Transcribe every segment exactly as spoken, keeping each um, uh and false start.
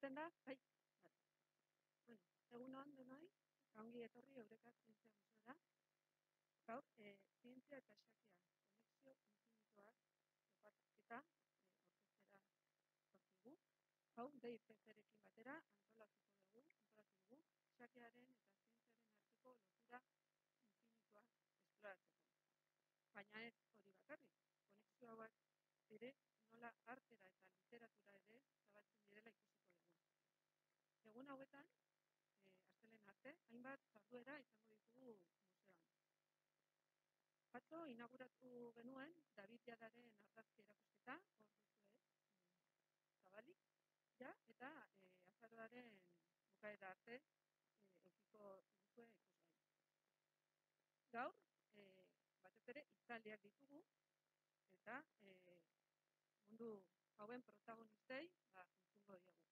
entzuten da? Bai. Bueno, egun on denoi, ongi etorri Eureka Zientzia Museora. Gaur, eh, zientzia eta xakea, konexio infinituak topaketa aurkeztera zortzigu. Hau, D I P C-rekin batera antolatuko dugu, antolatu dugu, xakearen eta zientziaren arteko lotura infinituak esploratzeko. Baina ez hori bakarrik, konexio hauak ere nola artera eta literatura ere zabaltzen direla ikusiko dugu. Egun hauetan, eh, astelen arte, hainbat jarduera izango ditugu museoan. Atzo inauguratu genuen David Jadaren argazki erakusketa, hor duzue zabalik, ja, eta eh, azaroaren bukaera arte eh, eukiko duzue ikusgai. Gaur, eh, batez ere, hitzaldiak ditugu, eta eh, mundu hauen protagonistei ba, entzungo diegu.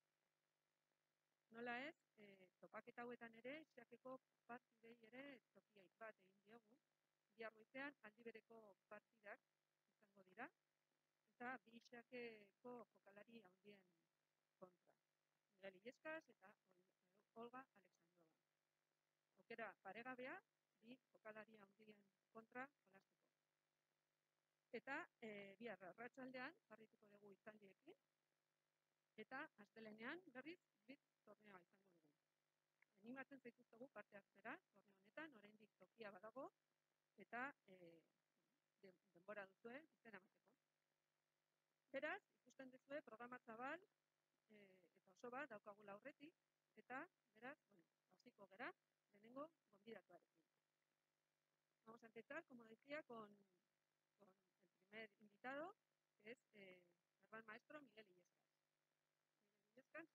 Nola ez, eh, topaketa hauetan ere, xakeko partidei ere tokia bat egin diogu. Bihar goizean aldi bereko partidak izango dira, eta bi xakeko jokalari handien kontra. Miguel Illescas eta Olga Alexandrova. Aukera paregabea, bi jokalari handien kontra jolasteko. Eta eh, bihar arratsaldean jarrituko dugu hitzaldiekin, eta astelehenean berriz bit torneoa izango dugu. Animatzen zaituztegu parte hartzera, torneo honetan, oraindik tokia badago, eta eh, denbora duzue izena emateko. Beraz, ikusten duzue programa zabal eh, eta oso bat daukagula aurretik, eta beraz, bueno, hasiko gera, lehenengo gonbidatuarekin. Vamos a empezar, como decía, con, con el primer invitado, que es eh, el gran maestro Miguel Illescas. Miguel Illescas.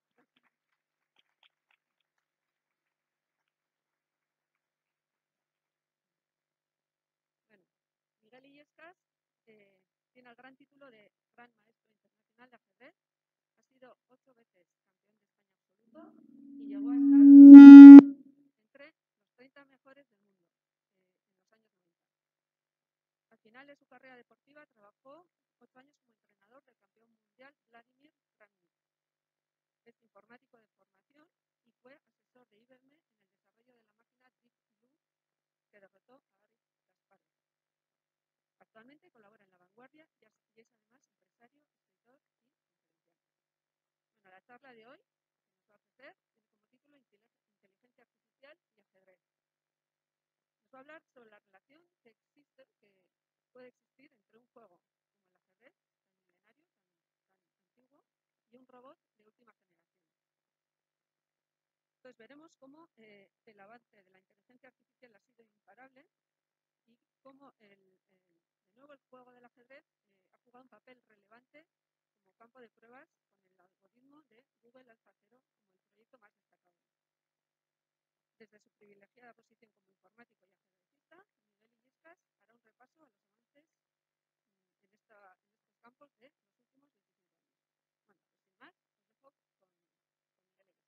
Bueno, Miguel Illescas eh, tiene el gran título de Gran Maestro Internacional de Ajedrez. Ha sido ocho veces campeón de España absoluto y llegó a estar entre los treinta mejores del mundo eh, en los años noventa. Al final de su carrera deportiva trabajó ocho años como entrenador del campeón mundial Vladimir Kramnik. Es informático de formación y fue asesor de I B M en el desarrollo de la máquina Deep Blue que derrotó a Garry Kasparov. Actualmente colabora en La Vanguardia y es además empresario, escritor y conferenciante. Bueno, la charla de hoy que nos va a ofrecer tiene como título Inteligencia Artificial y Ajedrez. Nos va a hablar sobre la relación que existe, que puede existir entre un juego como el ajedrez, tan milenario, tan, tan antiguo, y un robot de última generación. Entonces veremos cómo eh, el avance de la inteligencia artificial ha sido imparable y cómo el, el, de nuevo el juego del ajedrez eh, ha jugado un papel relevante como campo de pruebas con el algoritmo de Google AlphaZero como el proyecto más destacado. Desde su privilegiada posición como informático y ajedrecista, Miguel Illescas hará un repaso a los avances en, esta, en estos campos de los últimos veinticinco años. Bueno, pues sin más, os dejo con, con Miguel Illescas.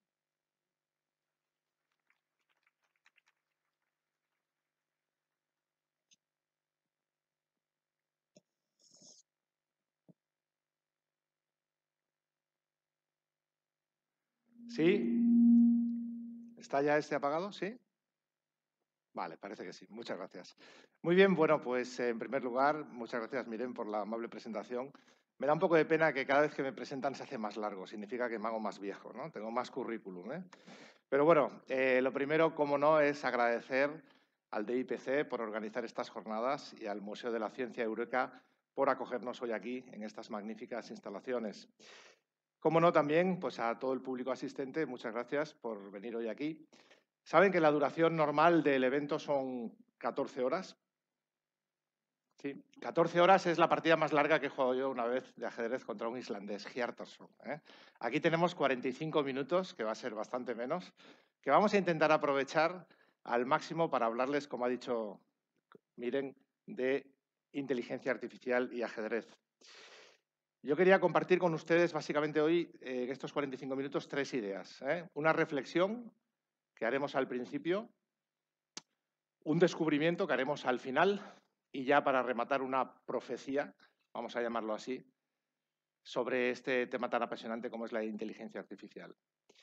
¿Sí? ¿Está ya este apagado? ¿Sí? Vale, parece que sí. Muchas gracias. Muy bien, bueno, pues en primer lugar, muchas gracias, Miren, por la amable presentación. Me da un poco de pena que cada vez que me presentan se hace más largo. Significa que me hago más viejo, ¿no? Tengo más currículum, ¿eh? Pero bueno, eh, lo primero, como no, es agradecer al D I P C por organizar estas jornadas y al Museo de la Ciencia Eureka por acogernos hoy aquí en estas magníficas instalaciones. Como no, también pues a todo el público asistente, muchas gracias por venir hoy aquí. Saben que la duración normal del evento son catorce horas. Sí, catorce horas es la partida más larga que he jugado yo una vez de ajedrez contra un islandés, Hjartarson, ¿eh? Aquí tenemos cuarenta y cinco minutos, que va a ser bastante menos, que vamos a intentar aprovechar al máximo para hablarles, como ha dicho Miren, de inteligencia artificial y ajedrez. Yo quería compartir con ustedes básicamente hoy, eh, en estos cuarenta y cinco minutos, tres ideas. ¿eh? Una reflexión que haremos al principio, un descubrimiento que haremos al final y ya para rematar una profecía, vamos a llamarlo así, sobre este tema tan apasionante como es la inteligencia artificial.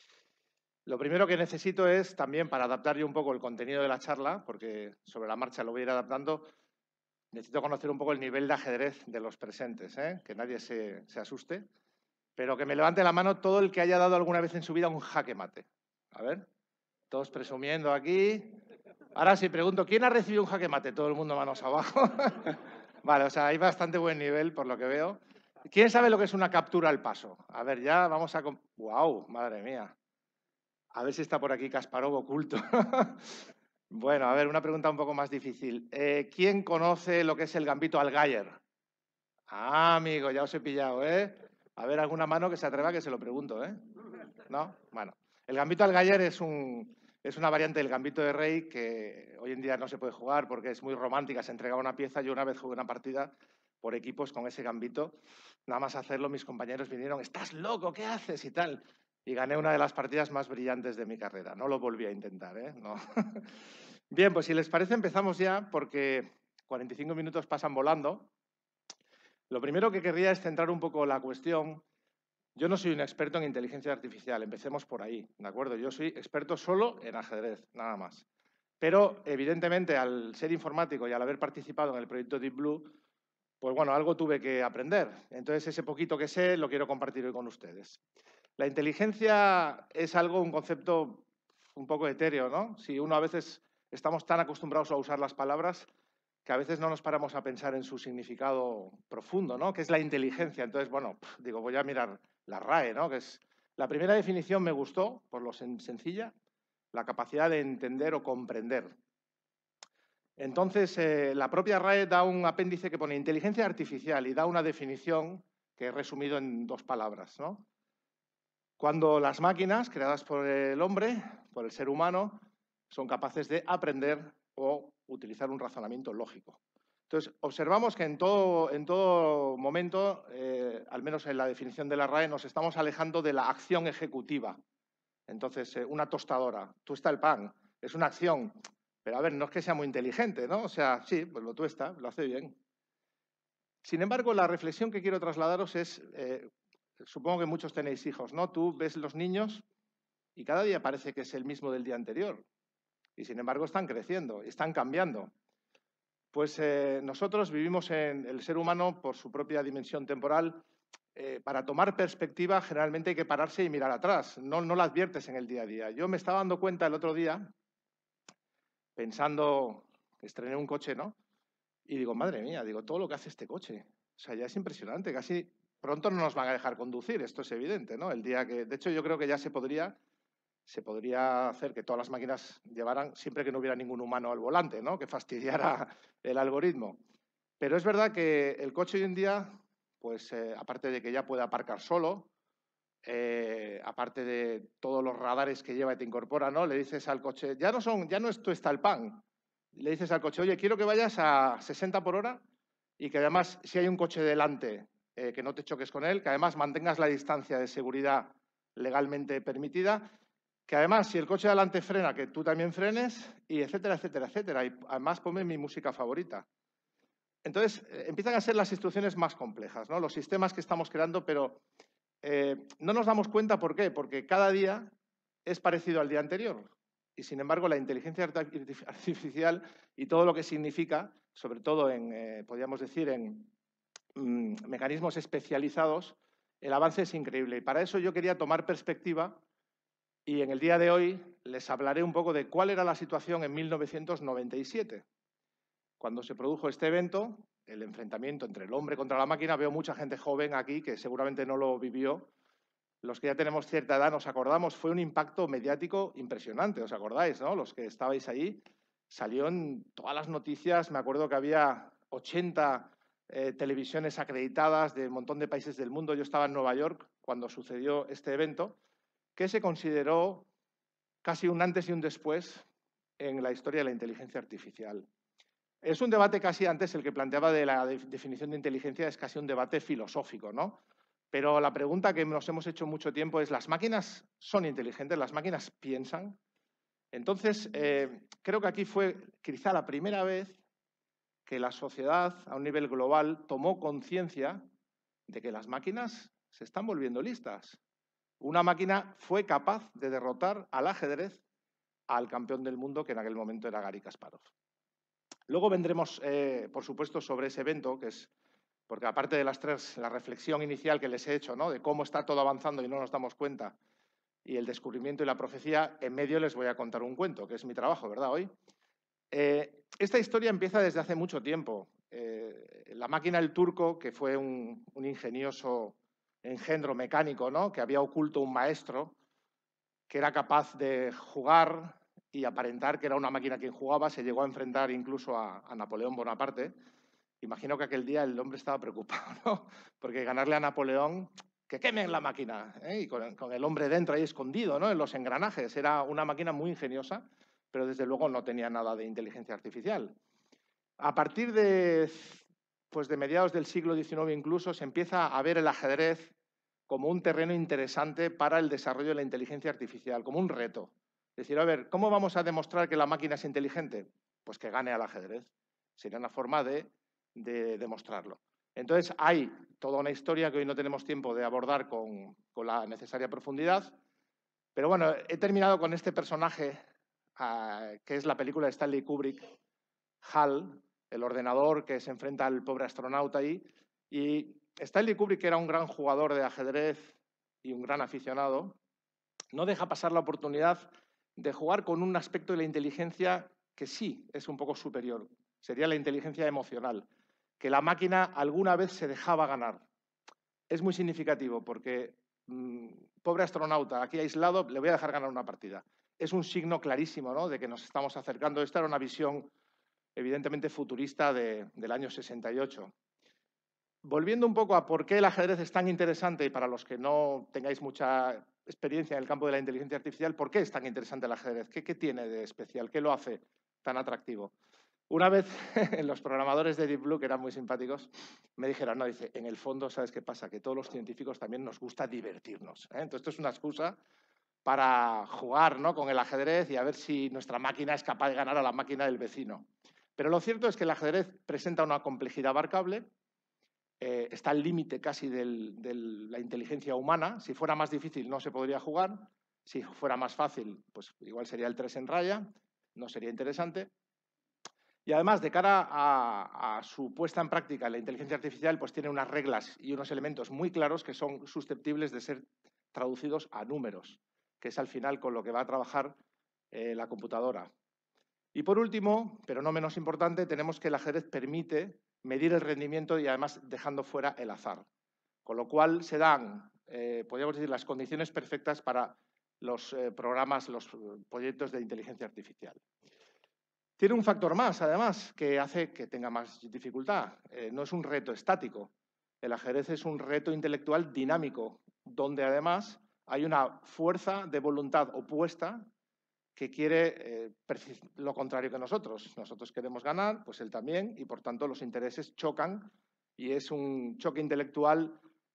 Lo primero que necesito es también, para adaptar yo un poco el contenido de la charla, porque sobre la marcha lo voy a ir adaptando, necesito conocer un poco el nivel de ajedrez de los presentes, ¿eh? Que nadie se, se asuste, pero que me levante la mano todo el que haya dado alguna vez en su vida un jaque mate. A ver, todos presumiendo aquí. Ahora sí pregunto, ¿quién ha recibido un jaque mate? Todo el mundo manos abajo. Vale, o sea, hay bastante buen nivel por lo que veo. ¿Quién sabe lo que es una captura al paso? A ver, ya vamos a... ¡Wow! Madre mía. A ver si está por aquí Kasparov oculto. Bueno, a ver, una pregunta un poco más difícil. Eh, ¿Quién conoce lo que es el gambito al Galler? Ah, amigo, ya os he pillado, ¿eh? A ver, alguna mano que se atreva que se lo pregunto, ¿eh? ¿No? Bueno, el gambito al Galler es, un, es una variante del gambito de rey que hoy en día no se puede jugar porque es muy romántica, se entrega una pieza. Yo una vez jugué una partida por equipos con ese gambito. Nada más hacerlo, mis compañeros vinieron, ¿estás loco? ¿Qué haces? Y tal. Y gané una de las partidas más brillantes de mi carrera. No lo volví a intentar, ¿eh? No. Bien, pues si les parece empezamos ya porque cuarenta y cinco minutos pasan volando. Lo primero que querría es centrar un poco la cuestión. Yo no soy un experto en inteligencia artificial, empecemos por ahí, ¿de acuerdo? Yo soy experto solo en ajedrez, nada más. Pero, evidentemente, al ser informático y al haber participado en el proyecto Deep Blue, pues bueno, algo tuve que aprender. Entonces, ese poquito que sé lo quiero compartir hoy con ustedes. La inteligencia es algo, un concepto un poco etéreo, ¿no? Si uno a veces estamos tan acostumbrados a usar las palabras que a veces no nos paramos a pensar en su significado profundo, ¿no? Que es la inteligencia. Entonces, bueno, digo, voy a mirar la R A E, ¿no? Que es la primera definición me gustó, por lo sen sencilla, la capacidad de entender o comprender. Entonces, eh, la propia R A E da un apéndice que pone inteligencia artificial y da una definición que he resumido en dos palabras, ¿no? Cuando las máquinas, creadas por el hombre, por el ser humano, son capaces de aprender o utilizar un razonamiento lógico. Entonces, observamos que en todo, en todo momento, eh, al menos en la definición de la R A E, nos estamos alejando de la acción ejecutiva. Entonces, eh, una tostadora, tuesta el pan, es una acción, pero a ver, no es que sea muy inteligente, ¿no? O sea, sí, pues lo tuesta, lo hace bien. Sin embargo, la reflexión que quiero trasladaros es, eh, supongo que muchos tenéis hijos, ¿no? Tú ves los niños y cada día parece que es el mismo del día anterior. Y sin embargo están creciendo, están cambiando. Pues eh, nosotros vivimos en el ser humano por su propia dimensión temporal. Eh, para tomar perspectiva generalmente hay que pararse y mirar atrás, no, no la adviertes en el día a día. Yo me estaba dando cuenta el otro día, pensando, estrené un coche, ¿no? Y digo, madre mía, digo, todo lo que hace este coche. O sea, ya es impresionante, casi pronto no nos van a dejar conducir, esto es evidente, ¿no? El día que, de hecho, yo creo que ya se podría, se podría hacer que todas las máquinas llevaran, siempre que no hubiera ningún humano al volante, ¿no? Que fastidiara el algoritmo. Pero es verdad que el coche hoy en día, pues eh, aparte de que ya puede aparcar solo, eh, aparte de todos los radares que lleva y te incorpora, ¿no? Le dices al coche, ya no son, ya no es tu está el pan. Le dices al coche, oye, quiero que vayas a sesenta por hora y que además, si hay un coche delante, eh, que no te choques con él, que además mantengas la distancia de seguridad legalmente permitida, que además, si el coche de delante frena, que tú también frenes, y etcétera, etcétera, etcétera. Y además ponme mi música favorita. Entonces, eh, empiezan a ser las instrucciones más complejas, ¿no? Los sistemas que estamos creando, pero eh, no nos damos cuenta por qué, porque cada día es parecido al día anterior. Y, sin embargo, la inteligencia artificial y todo lo que significa, sobre todo en, eh, podríamos decir, en mm, mecanismos especializados, el avance es increíble. Y para eso yo quería tomar perspectiva y en el día de hoy les hablaré un poco de cuál era la situación en mil novecientos noventa y siete. Cuando se produjo este evento, el enfrentamiento entre el hombre contra la máquina, veo mucha gente joven aquí que seguramente no lo vivió. Los que ya tenemos cierta edad nos acordamos, fue un impacto mediático impresionante, ¿os acordáis, no? Los que estabais ahí, salió en todas las noticias, me acuerdo que había ochenta eh, televisiones acreditadas de un montón de países del mundo. Yo estaba en Nueva York cuando sucedió este evento, que se consideró casi un antes y un después en la historia de la inteligencia artificial. Es un debate casi antes, el que planteaba de la definición de inteligencia, es casi un debate filosófico, ¿no? Pero la pregunta que nos hemos hecho mucho tiempo es, ¿las máquinas son inteligentes? ¿Las máquinas piensan? Entonces, eh, creo que aquí fue quizá la primera vez que la sociedad, a un nivel global, tomó conciencia de que las máquinas se están volviendo listas. Una máquina fue capaz de derrotar al ajedrez al campeón del mundo, que en aquel momento era Garry Kasparov. Luego vendremos, eh, por supuesto, sobre ese evento, que es, porque aparte de las tres, la reflexión inicial que les he hecho, ¿no?, de cómo está todo avanzando y no nos damos cuenta, y el descubrimiento y la profecía, en medio les voy a contar un cuento, que es mi trabajo, ¿verdad?, hoy. Eh, esta historia empieza desde hace mucho tiempo. Eh, la máquina El Turco, que fue un, un ingenioso engendro mecánico, ¿no?, que había oculto un maestro que era capaz de jugar y aparentar que era una máquina quien jugaba, se llegó a enfrentar incluso a, a Napoleón Bonaparte. Imagino que aquel día el hombre estaba preocupado, ¿no?, porque ganarle a Napoleón, que quemen la máquina, ¿eh?, y con, con el hombre dentro ahí escondido, ¿no?, en los engranajes. Era una máquina muy ingeniosa, pero desde luego no tenía nada de inteligencia artificial. A partir de, pues de mediados del siglo diecinueve incluso, se empieza a ver el ajedrez como un terreno interesante para el desarrollo de la inteligencia artificial, como un reto. Es decir, a ver, ¿cómo vamos a demostrar que la máquina es inteligente? Pues que gane al ajedrez. Sería una forma de, de demostrarlo. Entonces, hay toda una historia que hoy no tenemos tiempo de abordar con, con la necesaria profundidad, pero bueno, he terminado con este personaje, uh, que es la película de Stanley Kubrick, HAL, el ordenador que se enfrenta al pobre astronauta ahí, y Stanley Kubrick, que era un gran jugador de ajedrez y un gran aficionado, no deja pasar la oportunidad de jugar con un aspecto de la inteligencia que sí es un poco superior. Sería la inteligencia emocional, que la máquina alguna vez se dejaba ganar. Es muy significativo porque, mmm, pobre astronauta, aquí aislado, le voy a dejar ganar una partida. Es un signo clarísimo, ¿no?, de que nos estamos acercando. Esta era una visión evidentemente futurista de, del año sesenta y ocho. Volviendo un poco a por qué el ajedrez es tan interesante, y para los que no tengáis mucha experiencia en el campo de la inteligencia artificial, ¿por qué es tan interesante el ajedrez? ¿Qué, qué tiene de especial? ¿Qué lo hace tan atractivo? Una vez los programadores de Deep Blue, que eran muy simpáticos, me dijeron, no, dice, en el fondo, ¿sabes qué pasa? Que todos los científicos también nos gusta divertirnos, ¿eh? Entonces, esto es una excusa para jugar, ¿no?, con el ajedrez y a ver si nuestra máquina es capaz de ganar a la máquina del vecino. Pero lo cierto es que el ajedrez presenta una complejidad abarcable, eh, está al límite casi de la inteligencia humana. Si fuera más difícil no se podría jugar, si fuera más fácil, pues igual sería el tres en raya, no sería interesante. Y además, de cara a, a su puesta en práctica, la inteligencia artificial pues tiene unas reglas y unos elementos muy claros que son susceptibles de ser traducidos a números, que es al final con lo que va a trabajar eh, la computadora. Y por último, pero no menos importante, tenemos que el ajedrez permite medir el rendimiento y además dejando fuera el azar. Con lo cual se dan, eh, podríamos decir, las condiciones perfectas para los eh, programas, los proyectos de inteligencia artificial. Tiene un factor más, además, que hace que tenga más dificultad. Eh, no es un reto estático. El ajedrez es un reto intelectual dinámico, donde además hay una fuerza de voluntad opuesta que quiere eh, lo contrario que nosotros. Nosotros queremos ganar, pues él también, y por tanto los intereses chocan y es un choque intelectual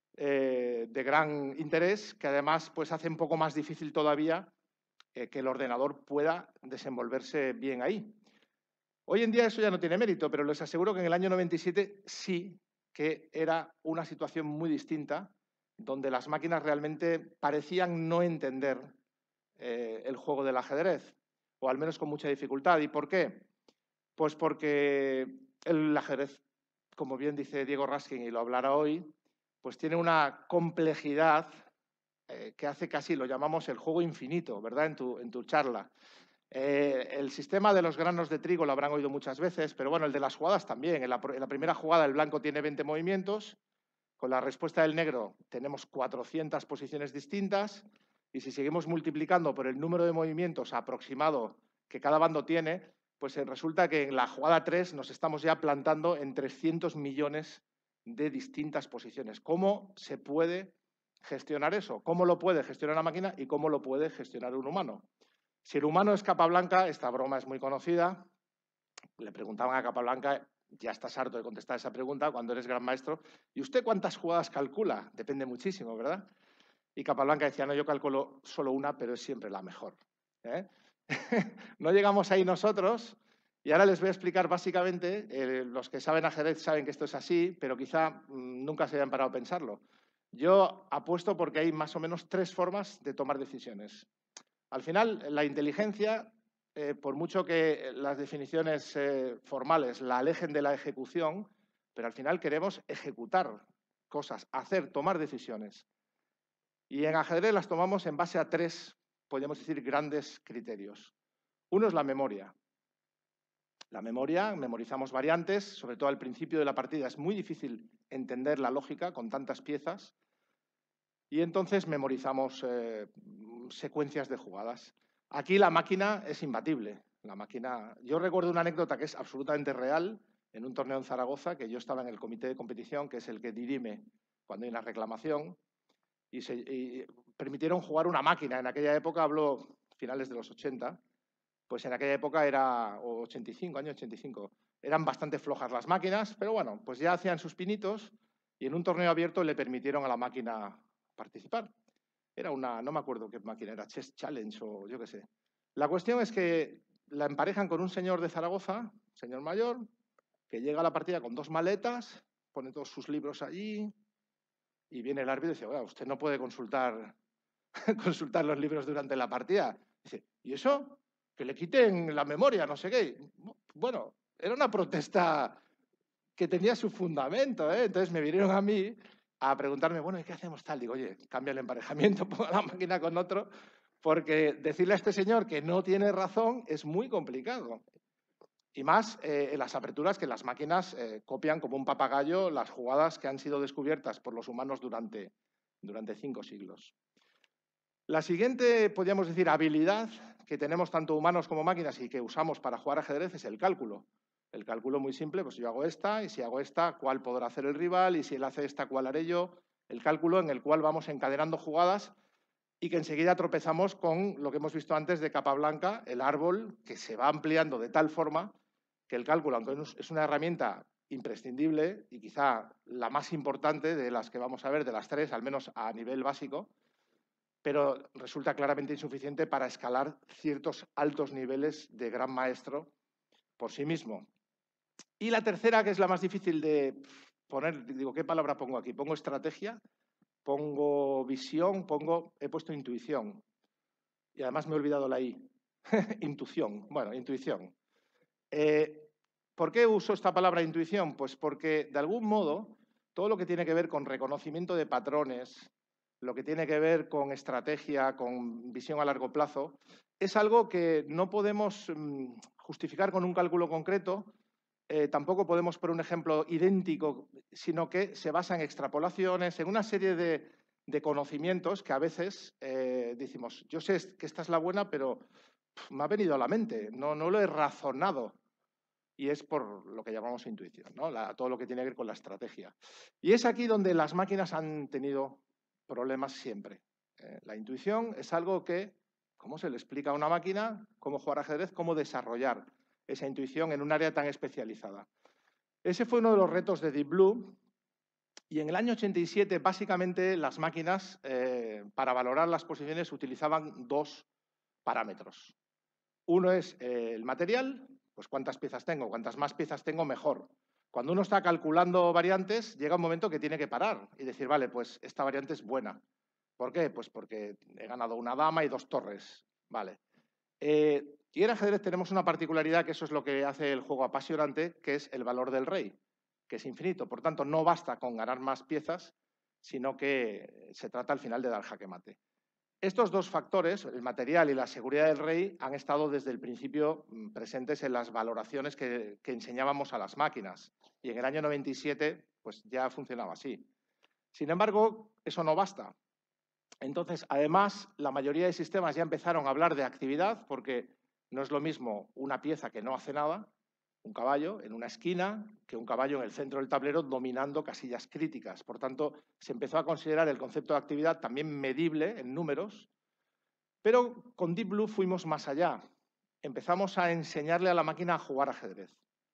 eh, de gran interés que además pues, hace un poco más difícil todavía eh, que el ordenador pueda desenvolverse bien ahí. Hoy en día eso ya no tiene mérito, pero les aseguro que en el año noventa y siete sí que era una situación muy distinta, donde las máquinas realmente parecían no entender eh, el juego del ajedrez, o al menos con mucha dificultad. ¿Y por qué? Pues porque el ajedrez, como bien dice Diego Raskin, y lo hablará hoy, pues tiene una complejidad eh, que hace casi, lo llamamos el juego infinito, ¿verdad?, en tu, en tu charla. Eh, el sistema de los granos de trigo lo habrán oído muchas veces, pero bueno, el de las jugadas también. En la, en la primera jugada el blanco tiene veinte movimientos, con la respuesta del negro tenemos cuatrocientas posiciones distintas, y si seguimos multiplicando por el número de movimientos aproximado que cada bando tiene, pues resulta que en la jugada tres nos estamos ya plantando en trescientos millones de distintas posiciones. ¿Cómo se puede gestionar eso? ¿Cómo lo puede gestionar una máquina y cómo lo puede gestionar un humano? Si el humano es Capablanca, esta broma es muy conocida, le preguntaban a Capablanca, ya estás harto de contestar esa pregunta cuando eres gran maestro, ¿y usted cuántas jugadas calcula? Depende muchísimo, ¿verdad? Y Capablanca decía, no, yo calculo solo una, pero es siempre la mejor. ¿Eh? No llegamos ahí nosotros, y ahora les voy a explicar básicamente, eh, los que saben ajedrez saben que esto es así, pero quizá mmm, nunca se hayan parado a pensarlo. Yo apuesto porque hay más o menos tres formas de tomar decisiones. Al final, la inteligencia, eh, por mucho que las definiciones eh, formales la alejen de la ejecución, pero al final queremos ejecutar cosas, hacer, tomar decisiones. Y en ajedrez las tomamos en base a tres, podríamos decir, grandes criterios. Uno es la memoria. La memoria, memorizamos variantes, sobre todo al principio de la partida es muy difícil entender la lógica con tantas piezas y entonces memorizamos eh, secuencias de jugadas. Aquí la máquina es imbatible. La máquina... Yo recuerdo una anécdota que es absolutamente real en un torneo en Zaragoza, que yo estaba en el comité de competición, que es el que dirime cuando hay una reclamación, y, se, y permitieron jugar una máquina. En aquella época, hablo finales de los ochenta, pues en aquella época era ochenta y cinco, año ochenta y cinco. Eran bastante flojas las máquinas, pero bueno, pues ya hacían sus pinitos y en un torneo abierto le permitieron a la máquina participar. Era una, no me acuerdo qué máquina era, Chess Challenge o yo qué sé. La cuestión es que la emparejan con un señor de Zaragoza, señor mayor, que llega a la partida con dos maletas, pone todos sus libros allí y viene el árbitro y dice, bueno, usted no puede consultar, consultar los libros durante la partida. Dice, ¿y eso? Que le quiten la memoria, no sé qué. Bueno, era una protesta que tenía su fundamento, ¿eh? Entonces me vinieron a mí a preguntarme, bueno, ¿y qué hacemos tal? Digo, oye, cambia el emparejamiento, ponga la máquina con otro, porque decirle a este señor que no tiene razón es muy complicado. Y más eh, en las aperturas que las máquinas eh, copian como un papagayo las jugadas que han sido descubiertas por los humanos durante, durante cinco siglos. La siguiente, podríamos decir, habilidad que tenemos tanto humanos como máquinas y que usamos para jugar ajedrez es el cálculo. El cálculo muy simple, pues yo hago esta y si hago esta, ¿cuál podrá hacer el rival? Y si él hace esta, ¿cuál haré yo? El cálculo en el cual vamos encadenando jugadas y que enseguida tropezamos con lo que hemos visto antes de capa blanca, el árbol que se va ampliando de tal forma que el cálculo, aunque es una herramienta imprescindible y quizá la más importante de las que vamos a ver, de las tres, al menos a nivel básico, pero resulta claramente insuficiente para escalar ciertos altos niveles de gran maestro por sí mismo. Y la tercera, que es la más difícil de poner, digo, ¿qué palabra pongo aquí? Pongo estrategia, pongo visión, pongo, he puesto intuición. Y además me he olvidado la I. Intuición, bueno, intuición. Eh, ¿Por qué uso esta palabra intuición? Pues porque, de algún modo, todo lo que tiene que ver con reconocimiento de patrones, lo que tiene que ver con estrategia, con visión a largo plazo, es algo que no podemos mmm, justificar con un cálculo concreto, eh, tampoco podemos poner un ejemplo idéntico, sino que se basa en extrapolaciones, en una serie de, de conocimientos que a veces eh, decimos, yo sé que esta es la buena, pero pff, me ha venido a la mente, no, no lo he razonado. Y es por lo que llamamos intuición, ¿no? La, todo lo que tiene que ver con la estrategia. Y es aquí donde las máquinas han tenido problemas siempre. Eh, la intuición es algo que, ¿cómo se le explica a una máquina cómo jugar ajedrez, cómo desarrollar esa intuición en un área tan especializada? Ese fue uno de los retos de Deep Blue. Y en el año ochenta y siete, básicamente, las máquinas, eh, para valorar las posiciones, utilizaban dos parámetros. Uno es eh, el material, pues cuántas piezas tengo, cuantas más piezas tengo, mejor. Cuando uno está calculando variantes, llega un momento que tiene que parar y decir, vale, pues esta variante es buena. ¿Por qué? Pues porque he ganado una dama y dos torres. Vale. Eh, y en ajedrez tenemos una particularidad que eso es lo que hace el juego apasionante, que es el valor del rey, que es infinito. Por tanto, no basta con ganar más piezas, sino que se trata al final de dar jaque mate. Estos dos factores, el material y la seguridad del rey, han estado desde el principio presentes en las valoraciones que, que enseñábamos a las máquinas. Y en el año noventa y siete, pues ya funcionaba así. Sin embargo, eso no basta. Entonces, además, la mayoría de sistemas ya empezaron a hablar de actividad, porque no es lo mismo una pieza que no hace nada, un caballo en una esquina, que un caballo en el centro del tablero dominando casillas críticas. Por tanto, se empezó a considerar el concepto de actividad también medible en números, pero con Deep Blue fuimos más allá. Empezamos a enseñarle a la máquina a jugar ajedrez.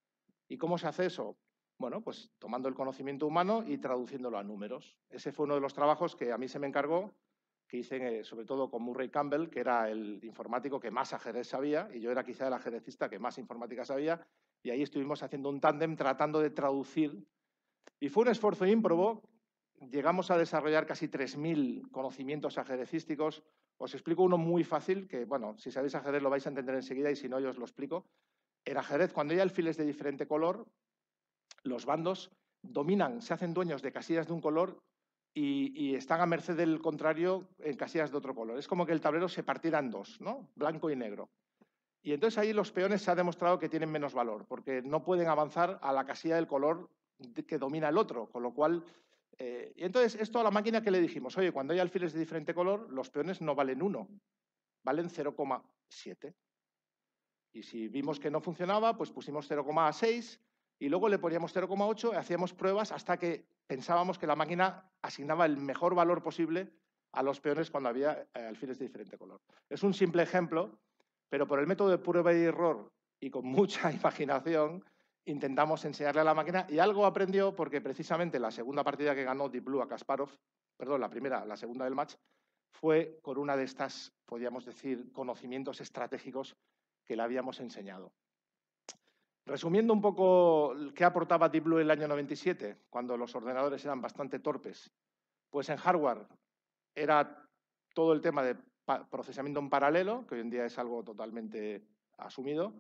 ¿Y cómo se hace eso? Bueno, pues tomando el conocimiento humano y traduciéndolo a números. Ese fue uno de los trabajos que a mí se me encargó, que hice sobre todo con Murray Campbell, que era el informático que más ajedrez sabía, y yo era quizá el ajedrecista que más informática sabía, y ahí estuvimos haciendo un tándem tratando de traducir. Y fue un esfuerzo ímprobo, llegamos a desarrollar casi tres mil conocimientos ajedrecísticos. Os explico uno muy fácil, que, bueno, si sabéis ajedrez lo vais a entender enseguida y si no, yo os lo explico. En ajedrez, cuando hay alfiles de diferente color, los bandos dominan, se hacen dueños de casillas de un color y, y están a merced del contrario en casillas de otro color. Es como que el tablero se partiera en dos, ¿no? Blanco y negro. Y entonces ahí los peones se ha demostrado que tienen menos valor, porque no pueden avanzar a la casilla del color que domina el otro, con lo cual... Eh, y entonces esto a la máquina que le dijimos, oye, cuando hay alfiles de diferente color, los peones no valen uno, valen cero coma siete. Y si vimos que no funcionaba, pues pusimos cero coma seis y luego le poníamos cero coma ocho y hacíamos pruebas hasta que pensábamos que la máquina asignaba el mejor valor posible a los peones cuando había eh, alfiles de diferente color. Es un simple ejemplo, pero por el método de prueba y error y con mucha imaginación intentamos enseñarle a la máquina y algo aprendió porque precisamente la segunda partida que ganó Deep Blue a Kasparov, perdón, la primera, la segunda del match, fue con una de estas, podríamos decir, conocimientos estratégicos que le habíamos enseñado. Resumiendo un poco qué aportaba Deep Blue en el año noventa y siete, cuando los ordenadores eran bastante torpes, pues en hardware era todo el tema de procesamiento en paralelo, que hoy en día es algo totalmente asumido.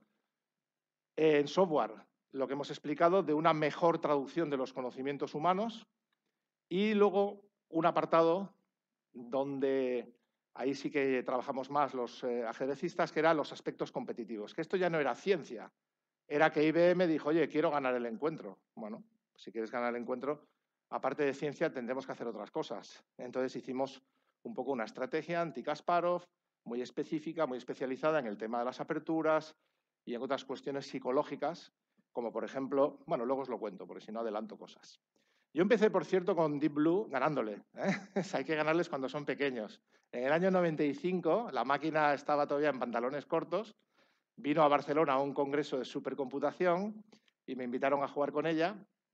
En software, lo que hemos explicado de una mejor traducción de los conocimientos humanos y luego un apartado donde ahí sí que trabajamos más los eh, ajedrecistas, que eran los aspectos competitivos, que esto ya no era ciencia, era que I B M dijo, oye, quiero ganar el encuentro. Bueno, si quieres ganar el encuentro, aparte de ciencia tendremos que hacer otras cosas. Entonces hicimos un poco una estrategia anti-Kasparov, muy específica, muy especializada en el tema de las aperturas y en otras cuestiones psicológicas, como por ejemplo, bueno, luego os lo cuento, porque si no adelanto cosas. Yo empecé, por cierto, con Deep Blue ganándole. ¿eh? Hay que ganarles cuando son pequeños. En el año noventa y cinco, la máquina estaba todavía en pantalones cortos, vino a Barcelona a un congreso de supercomputación y me invitaron a jugar con ella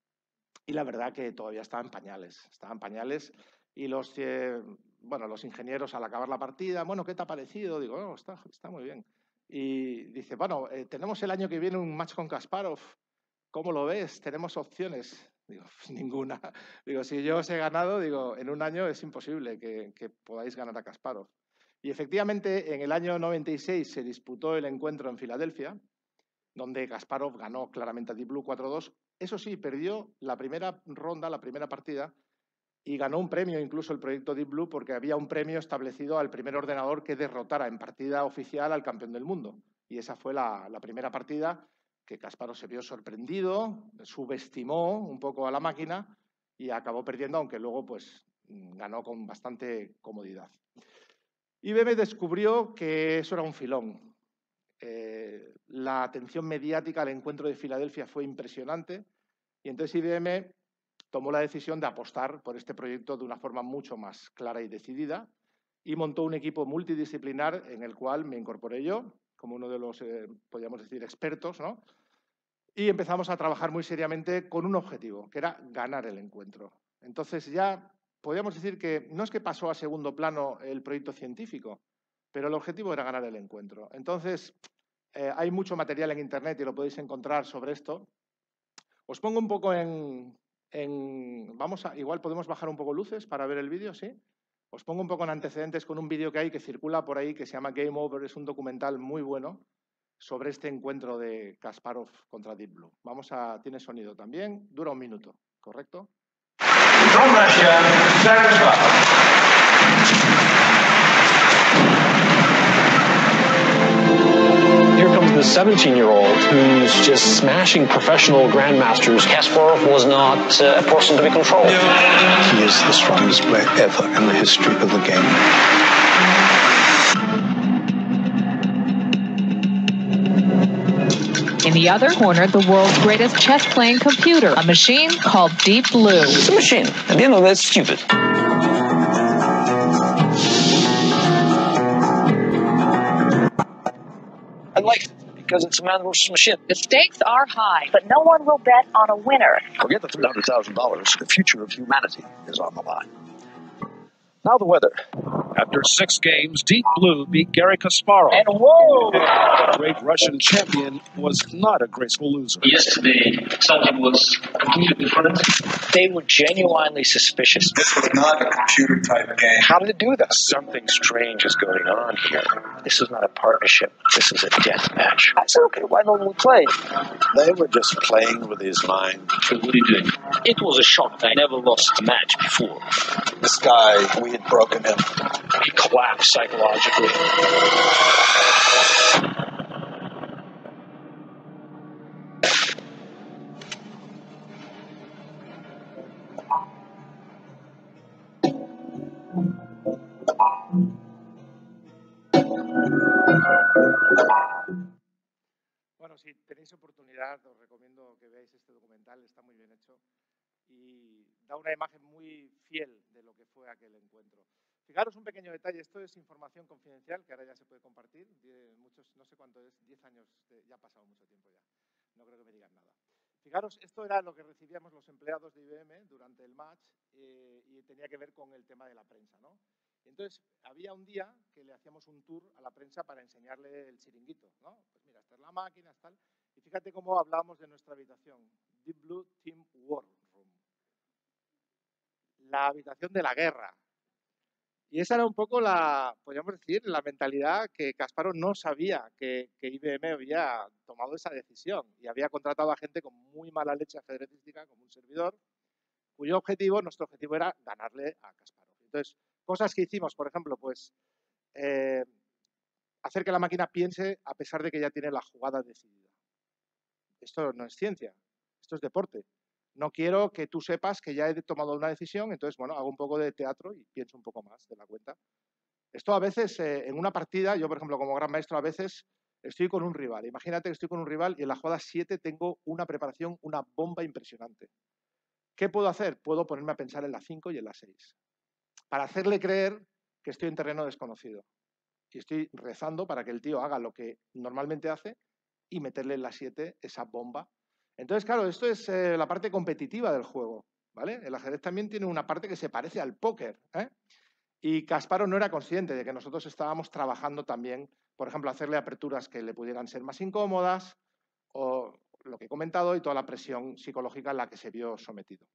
y la verdad que todavía estaba en pañales. Estaba en pañales y los, eh, bueno, los ingenieros al acabar la partida, bueno, ¿qué te ha parecido? Digo, oh, está, está muy bien. Y dice, bueno, eh, tenemos el año que viene un match con Kasparov. ¿Cómo lo ves? ¿Tenemos opciones? Digo, pues ninguna. Digo, si yo os he ganado, digo, en un año es imposible que, que podáis ganar a Kasparov. Y efectivamente, en el año noventa y seis se disputó el encuentro en Filadelfia, donde Kasparov ganó claramente a Deep Blue cuatro dos. Eso sí, perdió la primera ronda, la primera partida, y ganó un premio, incluso el proyecto Deep Blue, porque había un premio establecido al primer ordenador que derrotara en partida oficial al campeón del mundo. Y esa fue la, la primera partida que Kasparov se vio sorprendido, subestimó un poco a la máquina y acabó perdiendo, aunque luego pues, ganó con bastante comodidad. I B M descubrió que eso era un filón. Eh, la atención mediática al encuentro de Filadelfia fue impresionante y entonces I B M tomó la decisión de apostar por este proyecto de una forma mucho más clara y decidida y montó un equipo multidisciplinar en el cual me incorporé yo, como uno de los, eh, podríamos decir, expertos, ¿no? Y empezamos a trabajar muy seriamente con un objetivo, que era ganar el encuentro. Entonces ya podríamos decir que no es que pasó a segundo plano el proyecto científico, pero el objetivo era ganar el encuentro. Entonces, eh, hay mucho material en Internet y lo podéis encontrar sobre esto. Os pongo un poco en... en vamos a, igual podemos bajar un poco luces para ver el vídeo, ¿sí? Os pongo un poco en antecedentes con un vídeo que hay que circula por ahí que se llama Game Over, es un documental muy bueno sobre este encuentro de Kasparov contra Deep Blue. Vamos a... Tiene sonido también, dura un minuto, ¿correcto? From Russia, Yaroslav. Here comes the seventeen-year-old who's just smashing professional grandmasters. Kasparov was not uh, a person to be controlled. He is the strongest player ever in the history of the game. In the other corner, the world's greatest chess-playing computer, a machine called Deep Blue. It's a machine. At the end of it, it's stupid. I like it because it's a man versus machine. The stakes are high. But no one will bet on a winner. Forget the three hundred thousand dollars. The future of humanity is on the line. Now the weather. After six games, Deep Blue beat Garry Kasparov. And whoa! The great Russian champion was not a graceful loser. Yesterday, something was completely different. They were genuinely suspicious. This was not a computer type game. How did it do this? Something strange is going on here. This is not a partnership. This is a death match. I said, okay, why don't we play? They were just playing with his mind. So what are you doing? It was a shock. I never lost a match before. This guy, we had broken him. He collapsed psychologically. Bueno, si tenéis oportunidad, os recomiendo que veáis este documental, está muy bien hecho y da una imagen muy fiel de lo que fue aquel encuentro. Fijaros un pequeño detalle, esto es información confidencial que ahora ya se puede compartir, de muchos, no sé cuánto es, diez años, de, ya ha pasado mucho tiempo ya, no creo que me digan nada. Fijaros, esto era lo que recibíamos los empleados de I B M durante el match eh, y tenía que ver con el tema de la prensa, ¿no? Entonces, había un día que le hacíamos un tour a la prensa para enseñarle el chiringuito, ¿no? Pues mira, esta es la máquina, tal. Y fíjate cómo hablábamos de nuestra habitación, Deep Blue Team War Room. La habitación de la guerra. Y esa era un poco la, podríamos decir, la mentalidad que Kasparov no sabía que, que I B M había tomado esa decisión y había contratado a gente con muy mala leche ajedrecística, como un servidor, cuyo objetivo, nuestro objetivo era ganarle a Kasparov. Entonces, cosas que hicimos, por ejemplo, pues eh, hacer que la máquina piense a pesar de que ya tiene la jugada decidida. Esto no es ciencia, esto es deporte. No quiero que tú sepas que ya he tomado una decisión, entonces, bueno, hago un poco de teatro y pienso un poco más de la cuenta. Esto a veces, eh, en una partida, yo, por ejemplo, como gran maestro, a veces estoy con un rival. Imagínate que estoy con un rival y en la jugada siete tengo una preparación, una bomba impresionante. ¿Qué puedo hacer? Puedo ponerme a pensar en la cinco y en la seis. Para hacerle creer que estoy en terreno desconocido. Y estoy rezando para que el tío haga lo que normalmente hace y meterle en la siete esa bomba. Entonces, claro, esto es eh, la parte competitiva del juego, ¿vale? El ajedrez también tiene una parte que se parece al póker, ¿eh? Y Kasparov no era consciente de que nosotros estábamos trabajando también, por ejemplo, hacerle aperturas que le pudieran ser más incómodas o lo que he comentado y toda la presión psicológica a la que se vio sometido.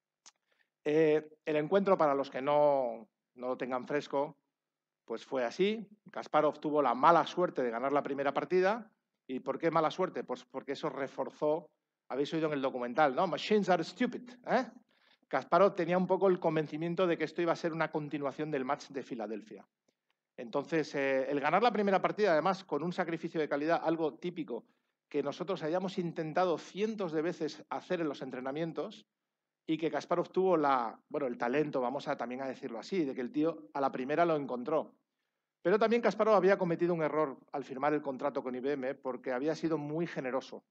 Eh, el encuentro, para los que no, no lo tengan fresco, pues fue así. Kasparov tuvo la mala suerte de ganar la primera partida. ¿Y por qué mala suerte? Pues porque eso reforzó, habéis oído en el documental, ¿no? Machines are stupid, ¿eh? Kasparov tenía un poco el convencimiento de que esto iba a ser una continuación del match de Filadelfia. Entonces, eh, el ganar la primera partida, además, con un sacrificio de calidad, algo típico que nosotros hayamos intentado cientos de veces hacer en los entrenamientos, y que Kasparov tuvo la, bueno, el talento, vamos a también a decirlo así, de que el tío a la primera lo encontró. Pero también Kasparov había cometido un error al firmar el contrato con I B M porque había sido muy generoso.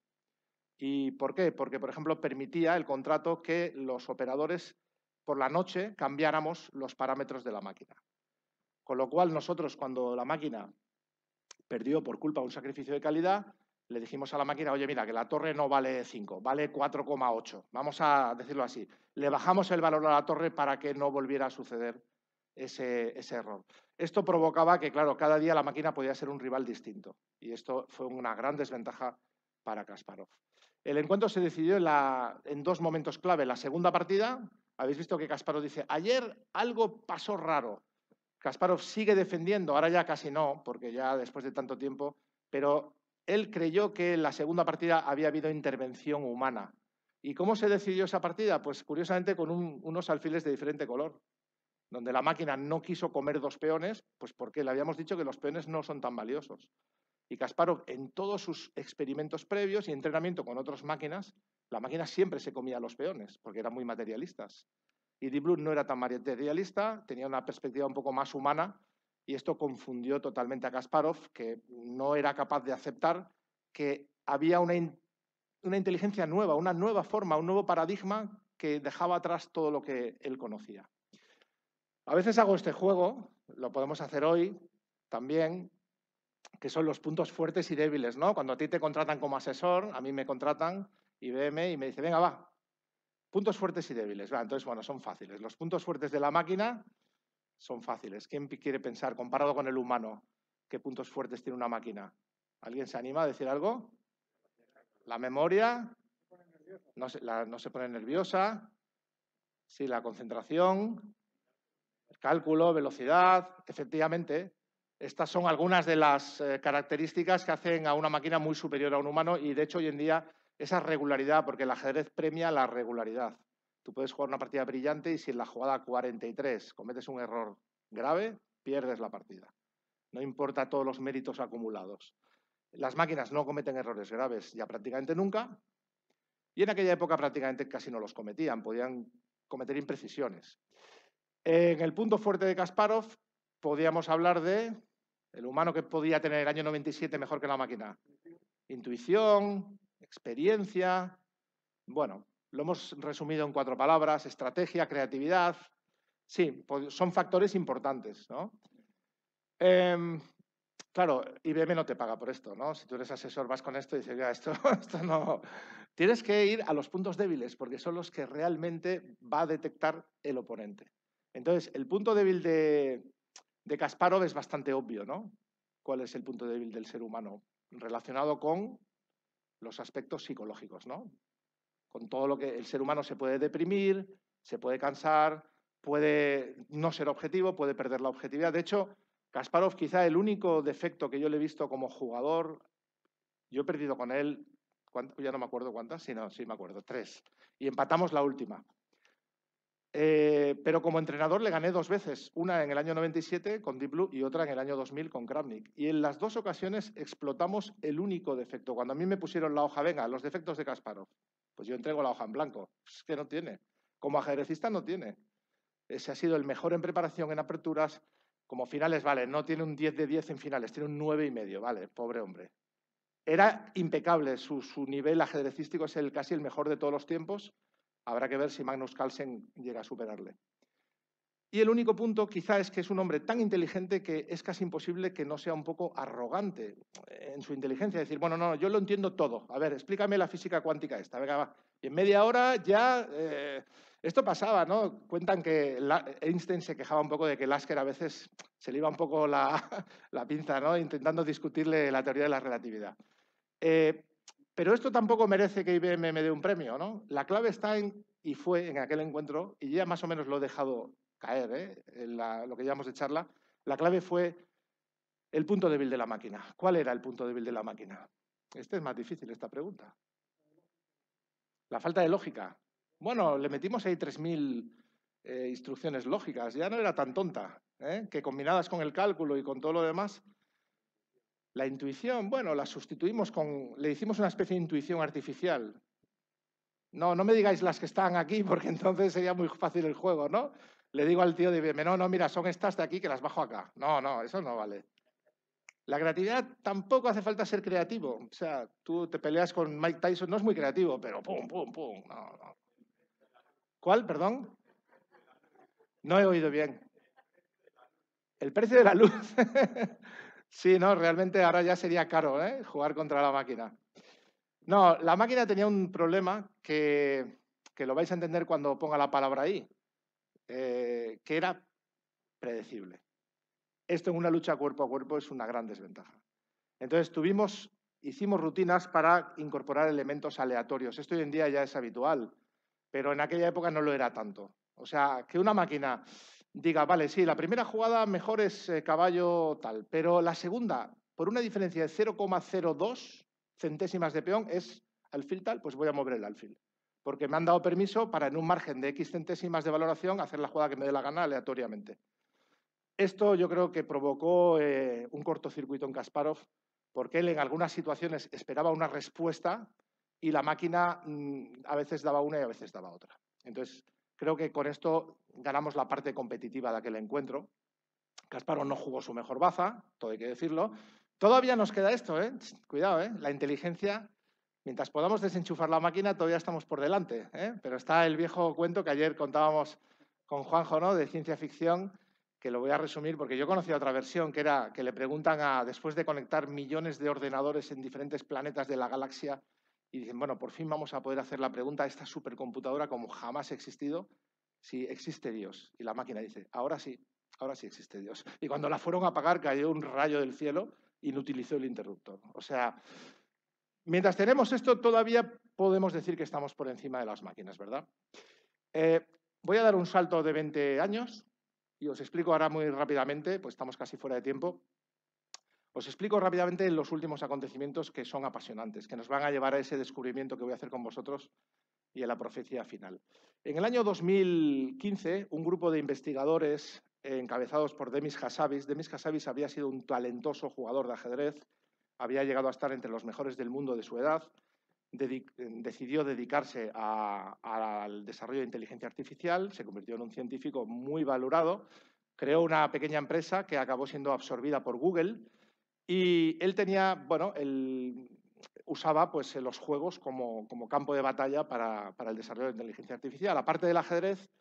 ¿Y por qué? Porque, por ejemplo, permitía el contrato que los operadores por la noche cambiáramos los parámetros de la máquina. Con lo cual, nosotros, cuando la máquina perdió por culpa de un sacrificio de calidad, le dijimos a la máquina, oye, mira, que la torre no vale cinco, vale cuatro coma ocho. Vamos a decirlo así. Le bajamos el valor a la torre para que no volviera a suceder ese, ese error. Esto provocaba que, claro, cada día la máquina podía ser un rival distinto. Y esto fue una gran desventaja para Kasparov. El encuentro se decidió en, la, en dos momentos clave. La segunda partida, habéis visto que Kasparov dice, ayer algo pasó raro. Kasparov sigue defendiendo, ahora ya casi no, porque ya después de tanto tiempo, pero él creyó que en la segunda partida había habido intervención humana. ¿Y cómo se decidió esa partida? Pues curiosamente con un, unos alfiles de diferente color, donde la máquina no quiso comer dos peones, pues porque le habíamos dicho que los peones no son tan valiosos. Y Kasparov, en todos sus experimentos previos y entrenamiento con otras máquinas, la máquina siempre se comía los peones, porque eran muy materialistas. Y Deep Blue no era tan materialista, tenía una perspectiva un poco más humana, y esto confundió totalmente a Kasparov, que no era capaz de aceptar que había una, in, una inteligencia nueva, una nueva forma, un nuevo paradigma que dejaba atrás todo lo que él conocía. A veces hago este juego, lo podemos hacer hoy también, que son los puntos fuertes y débiles, ¿no? Cuando a ti te contratan como asesor, a mí me contratan I B M y me dice, venga, va, puntos fuertes y débiles. Va, entonces, bueno, son fáciles. Los puntos fuertes de la máquina son fáciles. ¿Quién quiere pensar, comparado con el humano, qué puntos fuertes tiene una máquina? ¿Alguien se anima a decir algo? La memoria, no se, la, no se pone nerviosa, sí, la concentración, el cálculo, velocidad, efectivamente. Estas son algunas de las eh, características que hacen a una máquina muy superior a un humano y, de hecho, hoy en día esa regularidad, porque el ajedrez premia la regularidad. Tú puedes jugar una partida brillante y si en la jugada cuarenta y tres cometes un error grave, pierdes la partida. No importa todos los méritos acumulados. Las máquinas no cometen errores graves ya prácticamente nunca y en aquella época prácticamente casi no los cometían, podían cometer imprecisiones. En el punto fuerte de Kasparov podíamos hablar de el humano que podía tener el año noventa y siete mejor que la máquina. Intuición, experiencia, bueno, lo hemos resumido en cuatro palabras, estrategia, creatividad. Sí, son factores importantes, ¿no? Eh, claro, I B M no te paga por esto, ¿no? Si tú eres asesor, vas con esto y dices, ya, esto, esto no... Tienes que ir a los puntos débiles, porque son los que realmente va a detectar el oponente. Entonces, el punto débil de, de Kasparov es bastante obvio, ¿no? ¿Cuál es el punto débil del ser humano? Relacionado con los aspectos psicológicos, ¿no? Con todo lo que el ser humano se puede deprimir, se puede cansar, puede no ser objetivo, puede perder la objetividad. De hecho, Kasparov, quizá el único defecto que yo le he visto como jugador, yo he perdido con él, ya no me acuerdo cuántas, sí, no, sí me acuerdo, tres. Y empatamos la última. Eh, pero como entrenador le gané dos veces, una en el año noventa y siete con Deep Blue y otra en el año dos mil con Kravnik. Y en las dos ocasiones explotamos el único defecto. Cuando a mí me pusieron la hoja, venga, los defectos de Kasparov, pues yo entrego la hoja en blanco. Es que no tiene. Como ajedrecista no tiene. Ese ha sido el mejor en preparación, en aperturas. Como finales, vale, no tiene un diez de diez en finales, tiene un nueve y medio, vale, pobre hombre. Era impecable, su, su nivel ajedrecístico es el, casi el mejor de todos los tiempos. Habrá que ver si Magnus Carlsen llega a superarle. Y el único punto quizá es que es un hombre tan inteligente que es casi imposible que no sea un poco arrogante en su inteligencia. Decir, bueno, no, yo lo entiendo todo. A ver, explícame la física cuántica esta. Venga, va. Y en media hora ya... Eh, esto pasaba, ¿no? Cuentan que Einstein se quejaba un poco de que Lasker a veces se le iba un poco la, la pinza, ¿no? Intentando discutirle la teoría de la relatividad. Eh, pero esto tampoco merece que I B M me dé un premio, ¿no? La clave está en, y fue en aquel encuentro, y ya más o menos lo he dejado caer, ¿eh? En la, lo que llevamos de charla, la clave fue el punto débil de la máquina. ¿Cuál era el punto débil de la máquina? Este es más difícil, esta pregunta. La falta de lógica. Bueno, le metimos ahí tres mil eh, instrucciones lógicas, ya no era tan tonta, ¿eh? Que combinadas con el cálculo y con todo lo demás. La intuición, bueno, la sustituimos con, le hicimos una especie de intuición artificial. No, no me digáis las que están aquí, porque entonces sería muy fácil el juego, ¿no? Le digo al tío de I B M, no, no, mira, son estas de aquí que las bajo acá. No, no, eso no vale. La creatividad tampoco hace falta ser creativo. O sea, tú te peleas con Mike Tyson, no es muy creativo, pero pum, pum, pum. No, no. ¿Cuál, perdón? No he oído bien. El precio de la luz. Sí, no, realmente ahora ya sería caro, ¿eh? Jugar contra la máquina. No, la máquina tenía un problema que, que lo vais a entender cuando ponga la palabra ahí, eh, que era predecible. Esto en una lucha cuerpo a cuerpo es una gran desventaja. Entonces tuvimos, hicimos rutinas para incorporar elementos aleatorios. Esto hoy en día ya es habitual, pero en aquella época no lo era tanto. O sea, que una máquina diga, vale, sí, la primera jugada mejor es eh, caballo tal, pero la segunda, por una diferencia de cero coma cero dos centésimas de peón, es alfil tal, pues voy a mover el alfil. Porque me han dado permiso para en un margen de X centésimas de valoración hacer la jugada que me dé la gana aleatoriamente. Esto yo creo que provocó eh, un cortocircuito en Kasparov, porque él en algunas situaciones esperaba una respuesta y la máquina mmm, a veces daba una y a veces daba otra. Entonces, creo que con esto ganamos la parte competitiva de aquel encuentro. Kasparov no jugó su mejor baza, todo hay que decirlo. Todavía nos queda esto, ¿eh? Cuidado, ¿eh? La inteligencia, mientras podamos desenchufar la máquina, todavía estamos por delante, ¿eh? Pero está el viejo cuento que ayer contábamos con Juanjo, ¿no? De ciencia ficción, que lo voy a resumir porque yo conocía otra versión, que era que le preguntan a, después de conectar millones de ordenadores en diferentes planetas de la galaxia, y dicen, bueno, por fin vamos a poder hacer la pregunta a esta supercomputadora como jamás ha existido, si existe Dios. Y la máquina dice, ahora sí. ahora sí existe Dios. Y cuando la fueron a apagar cayó un rayo del cielo y inutilizó el interruptor. O sea, mientras tenemos esto, todavía podemos decir que estamos por encima de las máquinas, ¿verdad? Eh, voy a dar un salto de veinte años y os explico ahora muy rápidamente, pues estamos casi fuera de tiempo. Os explico rápidamente los últimos acontecimientos que son apasionantes, que nos van a llevar a ese descubrimiento que voy a hacer con vosotros y a la profecía final. En el año dos mil quince, un grupo de investigadores eh, encabezados por Demis Hassabis. Demis Hassabis había sido un talentoso jugador de ajedrez, había llegado a estar entre los mejores del mundo de su edad, dedic decidió dedicarse a, a, al desarrollo de inteligencia artificial, se convirtió en un científico muy valorado, creó una pequeña empresa que acabó siendo absorbida por Google y él tenía, bueno, el, usaba pues, los juegos como, como campo de batalla para, para el desarrollo de inteligencia artificial. Aparte del ajedrez,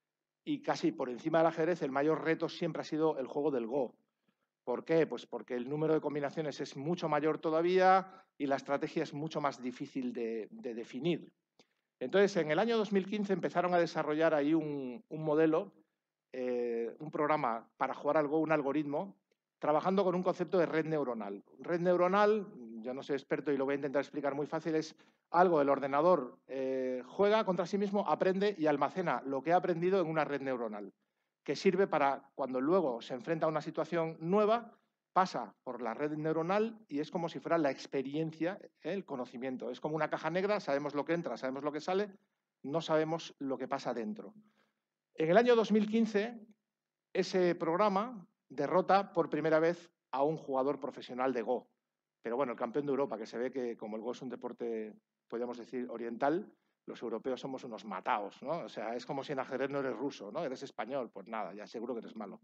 y casi por encima del ajedrez, el mayor reto siempre ha sido el juego del Go. ¿Por qué? Pues porque el número de combinaciones es mucho mayor todavía y la estrategia es mucho más difícil de, de definir. Entonces, en el año dos mil quince empezaron a desarrollar ahí un, un modelo, eh, un programa para jugar al Go, un algoritmo, trabajando con un concepto de red neuronal. Red neuronal, yo no soy experto y lo voy a intentar explicar muy fácil, es algo, el ordenador eh, juega contra sí mismo, aprende y almacena lo que ha aprendido en una red neuronal, que sirve para cuando luego se enfrenta a una situación nueva, pasa por la red neuronal y es como si fuera la experiencia, ¿eh? El conocimiento. Es como una caja negra, sabemos lo que entra, sabemos lo que sale, no sabemos lo que pasa dentro. En el año dos mil quince, ese programa derrota por primera vez a un jugador profesional de Go. Pero bueno, el campeón de Europa, que se ve que como el Go es un deporte, podríamos decir, oriental, los europeos somos unos mataos, ¿no? O sea, es como si en ajedrez no eres ruso, ¿no? Eres español, pues nada, ya seguro que eres malo.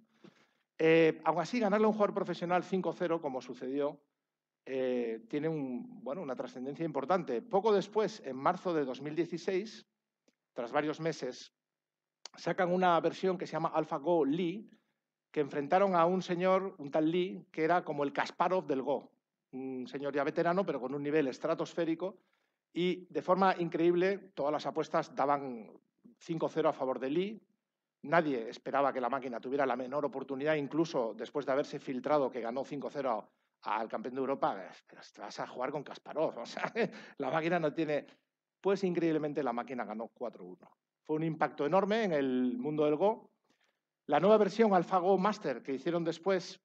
Eh, aún así, ganarle a un jugador profesional cinco cero, como sucedió, eh, tiene un, bueno, una trascendencia importante. Poco después, en marzo de dos mil dieciséis, tras varios meses, sacan una versión que se llama AlphaGo Lee, que enfrentaron a un señor, un tal Lee, que era como el Kasparov del Go. Un señor ya veterano, pero con un nivel estratosférico. Y de forma increíble, todas las apuestas daban cinco cero a favor de Lee. Nadie esperaba que la máquina tuviera la menor oportunidad, incluso después de haberse filtrado que ganó cinco cero al campeón de Europa. Pero te vas a jugar con Kasparov. O sea, la máquina no tiene... Pues increíblemente la máquina ganó cuatro uno. Fue un impacto enorme en el mundo del Go. La nueva versión AlphaGo Master que hicieron después,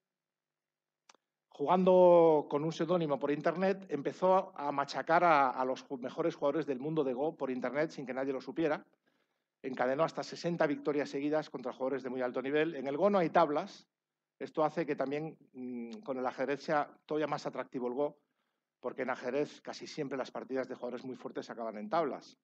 jugando con un seudónimo por Internet, empezó a machacar a, a los mejores jugadores del mundo de Go por Internet sin que nadie lo supiera. Encadenó hasta sesenta victorias seguidas contra jugadores de muy alto nivel. En el Go no hay tablas. Esto hace que también mmm, con el ajedrez sea todavía más atractivo el Go, porque en ajedrez casi siempre las partidas de jugadores muy fuertes acaban en tablas.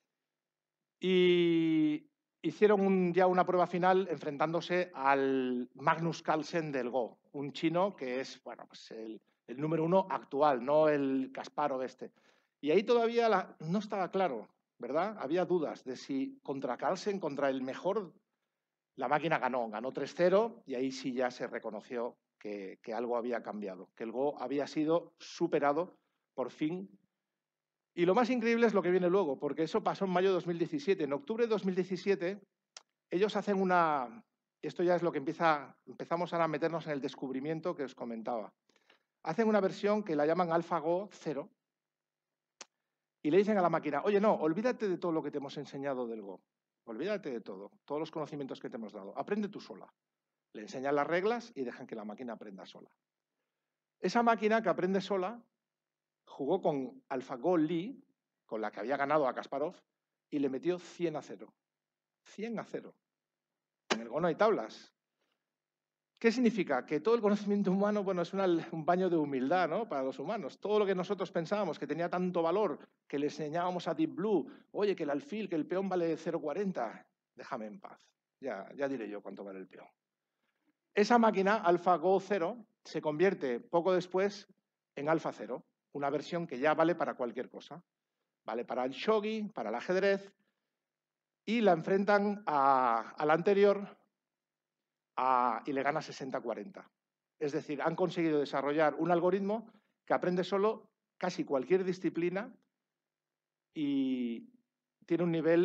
Y hicieron un, ya una prueba final enfrentándose al Magnus Carlsen del Go, un chino que es bueno, pues el, el número uno actual, no el Kasparov este. Y ahí todavía la, no estaba claro, ¿verdad? Había dudas de si contra Carlsen, contra el mejor, la máquina ganó, ganó tres cero y ahí sí ya se reconoció que, que algo había cambiado, que el Go había sido superado por fin. Y lo más increíble es lo que viene luego, porque eso pasó en mayo de dos mil diecisiete. En octubre de dos mil diecisiete, ellos hacen una... Esto ya es lo que empieza... Empezamos ahora a meternos en el descubrimiento que os comentaba. Hacen una versión que la llaman AlphaGo cero y le dicen a la máquina, oye, no, olvídate de todo lo que te hemos enseñado del Go. Olvídate de todo, todos los conocimientos que te hemos dado. Aprende tú sola. Le enseñan las reglas y dejan que la máquina aprenda sola. Esa máquina que aprende sola jugó con AlphaGo Lee, con la que había ganado a Kasparov, y le metió cien a cero. cien a cero. En el Go no hay tablas. ¿Qué significa? Que todo el conocimiento humano, bueno, es una, un baño de humildad, ¿no? Para los humanos. Todo lo que nosotros pensábamos que tenía tanto valor, que le enseñábamos a Deep Blue, oye, que el alfil, que el peón vale cero coma cuarenta, déjame en paz. Ya, ya diré yo cuánto vale el peón. Esa máquina, AlphaGo cero, se convierte poco después en Alpha cero. Una versión que ya vale para cualquier cosa. Vale para el shogi, para el ajedrez, y la enfrentan a, a la anterior a, y le gana sesenta a cuarenta. Es decir, han conseguido desarrollar un algoritmo que aprende solo casi cualquier disciplina y tiene un nivel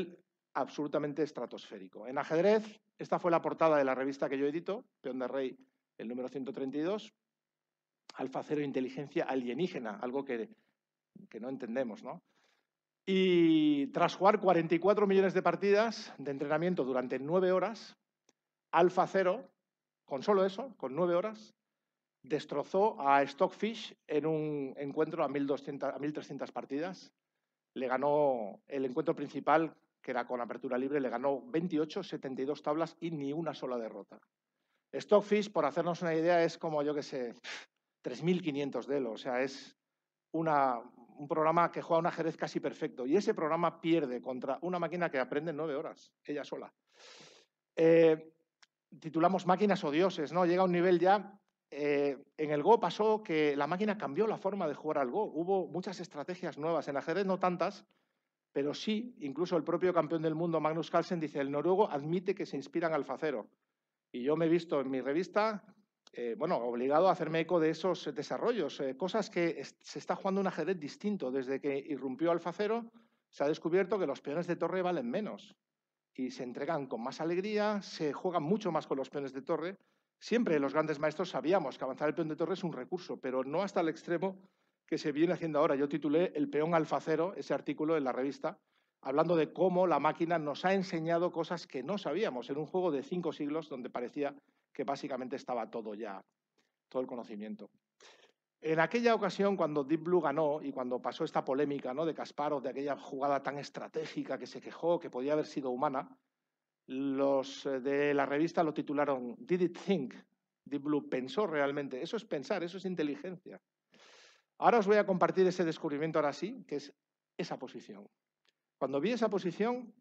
absolutamente estratosférico. En ajedrez, esta fue la portada de la revista que yo edito, Peón de Rey, el número ciento treinta y dos, Alfa Cero, inteligencia alienígena, algo que, que no entendemos, ¿no? Y tras jugar cuarenta y cuatro millones de partidas de entrenamiento durante nueve horas, Alfa Cero, con solo eso, con nueve horas, destrozó a Stockfish en un encuentro a mil doscientas, a mil trescientas partidas. Le ganó el encuentro principal, que era con apertura libre, le ganó veintiocho, setenta y dos tablas y ni una sola derrota. Stockfish, por hacernos una idea, es como, yo qué sé, tres mil quinientos de él, o sea, es una, un programa que juega un ajedrez casi perfecto. Y ese programa pierde contra una máquina que aprende en nueve horas, ella sola. Eh, titulamos Máquinas o Dioses, ¿no? Llega a un nivel ya... Eh, en el Go pasó que la máquina cambió la forma de jugar al Go. Hubo muchas estrategias nuevas. En ajedrez no tantas, pero sí, incluso el propio campeón del mundo, Magnus Carlsen, dice, el noruego admite que se inspira en Alfa Cero. Y yo me he visto en mi revista, eh, bueno, obligado a hacerme eco de esos desarrollos, eh, cosas que se está jugando un ajedrez distinto. Desde que irrumpió Alfa Cero, se ha descubierto que los peones de torre valen menos y se entregan con más alegría, se juegan mucho más con los peones de torre. Siempre los grandes maestros sabíamos que avanzar el peón de torre es un recurso, pero no hasta el extremo que se viene haciendo ahora. Yo titulé El peón Alfa Cero, ese artículo en la revista, hablando de cómo la máquina nos ha enseñado cosas que no sabíamos en un juego de cinco siglos donde parecía que básicamente estaba todo ya, todo el conocimiento. En aquella ocasión, cuando Deep Blue ganó y cuando pasó esta polémica, ¿no?, de Kasparov, de aquella jugada tan estratégica que se quejó, que podía haber sido humana, los de la revista lo titularon Did it think? Deep Blue pensó realmente. Eso es pensar, eso es inteligencia. Ahora os voy a compartir ese descubrimiento, ahora sí, que es esa posición. Cuando vi esa posición,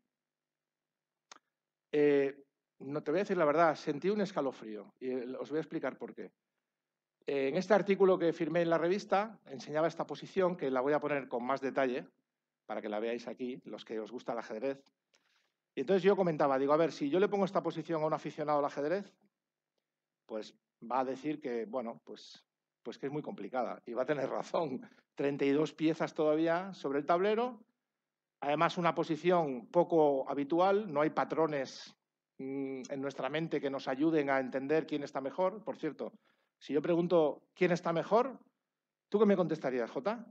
eh, no te voy a decir la verdad, sentí un escalofrío y os voy a explicar por qué. Eh, en este artículo que firmé en la revista enseñaba esta posición, que la voy a poner con más detalle para que la veáis aquí, los que os gusta el ajedrez. Y entonces yo comentaba, digo, a ver, si yo le pongo esta posición a un aficionado al ajedrez, pues va a decir que, bueno, pues, pues que es muy complicada. Y va a tener razón. treinta y dos piezas todavía sobre el tablero. Además, una posición poco habitual. No hay patrones mmm, en nuestra mente que nos ayuden a entender quién está mejor. Por cierto, si yo pregunto quién está mejor, ¿tú qué me contestarías, Jota?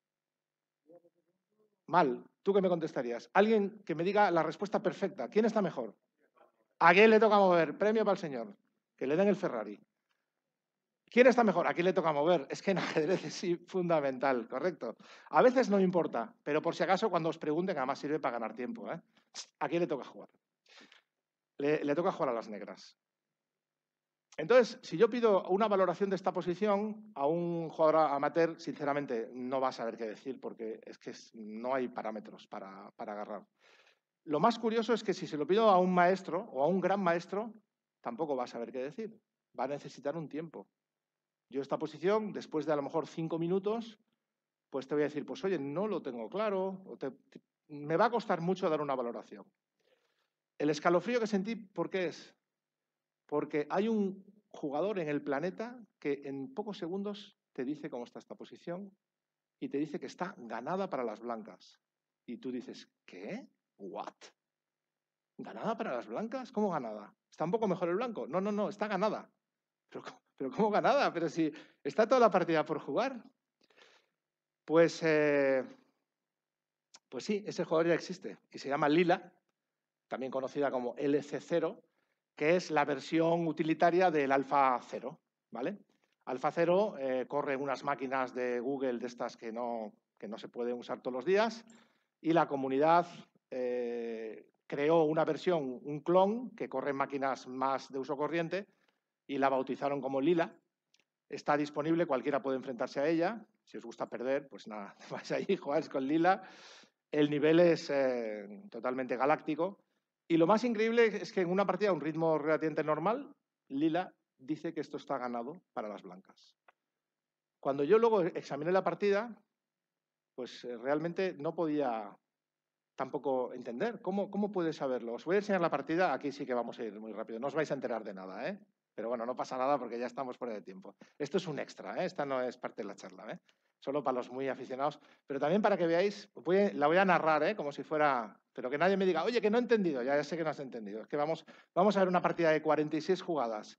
Mal. ¿Tú qué me contestarías? Alguien que me diga la respuesta perfecta. ¿Quién está mejor? ¿A quién le toca mover? Premio para el señor. Que le den el Ferrari. ¿Quién está mejor? ¿A quién le toca mover? Es que en ajedrez es fundamental, correcto. A veces no importa, pero por si acaso cuando os pregunten, además sirve para ganar tiempo, ¿eh? ¿A quién le toca jugar? Le, le toca jugar a las negras. Entonces, si yo pido una valoración de esta posición a un jugador amateur, sinceramente no va a saber qué decir porque es que no hay parámetros para, para agarrar. Lo más curioso es que si se lo pido a un maestro o a un gran maestro, tampoco va a saber qué decir. Va a necesitar un tiempo. Yo esta posición, después de a lo mejor cinco minutos, pues te voy a decir, pues oye, no lo tengo claro, o te, te, me va a costar mucho dar una valoración. El escalofrío que sentí, ¿por qué es? Porque hay un jugador en el planeta que en pocos segundos te dice cómo está esta posición y te dice que está ganada para las blancas. Y tú dices, ¿qué? ¿What? ¿Ganada para las blancas? ¿Cómo ganada? ¿Está un poco mejor el blanco? No, no, no, está ganada. ¿Pero, pero cómo ganada? Pero si está toda la partida por jugar. Pues, eh, pues sí, ese jugador ya existe y se llama Lila, también conocida como L C cero, que es la versión utilitaria del Alfa Cero, ¿vale? Alfa Cero eh, corre unas máquinas de Google de estas que no, que no se pueden usar todos los días y la comunidad eh, creó una versión, un clon, que corre en máquinas más de uso corriente y la bautizaron como Lila. Está disponible, cualquiera puede enfrentarse a ella. Si os gusta perder, pues nada, vais ahí, jugáis con Lila. El nivel es eh, totalmente galáctico. Y lo más increíble es que en una partida a un ritmo relativamente normal, Lila dice que esto está ganado para las blancas. Cuando yo luego examiné la partida, pues eh, realmente no podía tampoco entender. ¿Cómo, ¿Cómo puede saberlo? Os voy a enseñar la partida, aquí sí que vamos a ir muy rápido. No os vais a enterar de nada, ¿eh? Pero bueno, no pasa nada porque ya estamos fuera de tiempo. Esto es un extra, ¿eh? Esta no es parte de la charla, ¿eh? Solo para los muy aficionados. Pero también para que veáis, voy a, la voy a narrar, ¿eh? Como si fuera Pero que nadie me diga, oye, que no he entendido. Ya, ya sé que no has entendido. Es que vamos, vamos a ver una partida de cuarenta y seis jugadas,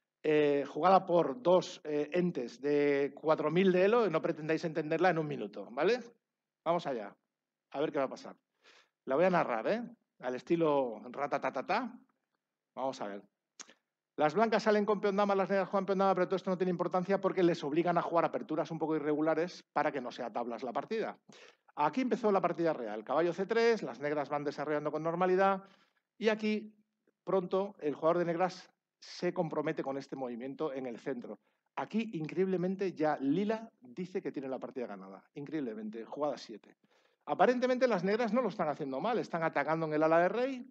eh, jugada por dos eh, entes de cuatro mil de elo, y no pretendáis entenderla en un minuto, ¿vale? Vamos allá. A ver qué va a pasar. La voy a narrar, ¿eh? Al estilo ratatatata. Vamos a ver. Las blancas salen con peón dama, las negras juegan peón dama, pero todo esto no tiene importancia porque les obligan a jugar aperturas un poco irregulares para que no sea tablas la partida. Aquí empezó la partida real. Caballo ce tres, las negras van desarrollando con normalidad y aquí pronto el jugador de negras se compromete con este movimiento en el centro. Aquí, increíblemente, ya Lila dice que tiene la partida ganada. Increíblemente, jugada siete. Aparentemente las negras no lo están haciendo mal, están atacando en el ala de rey,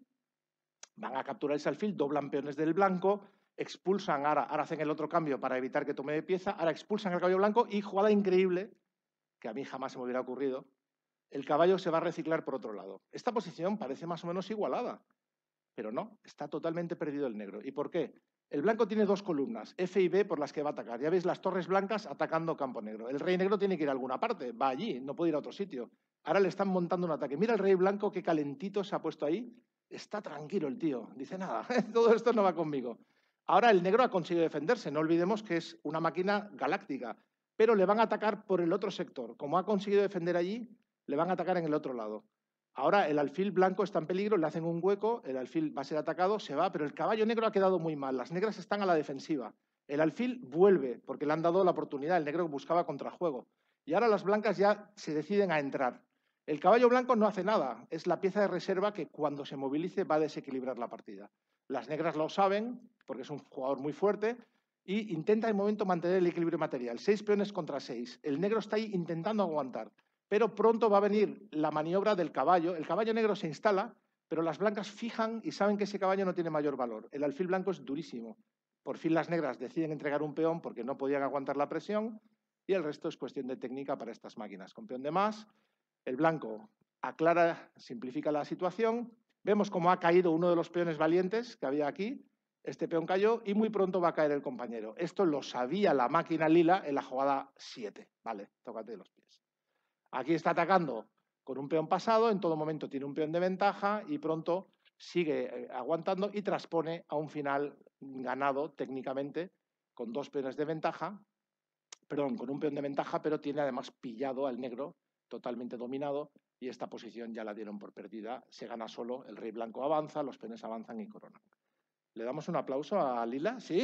van a capturar ese alfil, doblan peones del blanco, expulsan, ahora, ahora hacen el otro cambio para evitar que tome de pieza, ahora expulsan el caballo blanco y jugada increíble, que a mí jamás se me hubiera ocurrido, el caballo se va a reciclar por otro lado. Esta posición parece más o menos igualada, pero no, está totalmente perdido el negro. ¿Y por qué? El blanco tiene dos columnas, F y B, por las que va a atacar. Ya veis las torres blancas atacando campo negro. El rey negro tiene que ir a alguna parte, va allí, no puede ir a otro sitio. Ahora le están montando un ataque. Mira el rey blanco, qué calentito se ha puesto ahí. Está tranquilo el tío, dice nada, todo esto no va conmigo. Ahora el negro ha conseguido defenderse, no olvidemos que es una máquina galáctica, pero le van a atacar por el otro sector. Como ha conseguido defender allí, le van a atacar en el otro lado. Ahora el alfil blanco está en peligro, le hacen un hueco, el alfil va a ser atacado, se va, pero el caballo negro ha quedado muy mal. Las negras están a la defensiva. El alfil vuelve porque le han dado la oportunidad, el negro buscaba contrajuego. Y ahora las blancas ya se deciden a entrar. El caballo blanco no hace nada, es la pieza de reserva que cuando se movilice va a desequilibrar la partida. Las negras lo saben, porque es un jugador muy fuerte, y intenta de momento mantener el equilibrio material. Seis peones contra seis. El negro está ahí intentando aguantar. Pero pronto va a venir la maniobra del caballo. El caballo negro se instala, pero las blancas fijan y saben que ese caballo no tiene mayor valor. El alfil blanco es durísimo. Por fin las negras deciden entregar un peón porque no podían aguantar la presión y el resto es cuestión de técnica para estas máquinas. Con peón de más, el blanco aclara, simplifica la situación. Vemos cómo ha caído uno de los peones valientes que había aquí. Este peón cayó y muy pronto va a caer el compañero. Esto lo sabía la máquina lila en la jugada siete. Vale, tócate los pies. Aquí está atacando con un peón pasado, en todo momento tiene un peón de ventaja y pronto sigue aguantando y transpone a un final ganado técnicamente con dos peones de ventaja, perdón, con un peón de ventaja, pero tiene además pillado al negro totalmente dominado y esta posición ya la dieron por perdida. Se gana solo, el rey blanco avanza, los peones avanzan y coronan. ¿Le damos un aplauso a Lila? ¿Sí?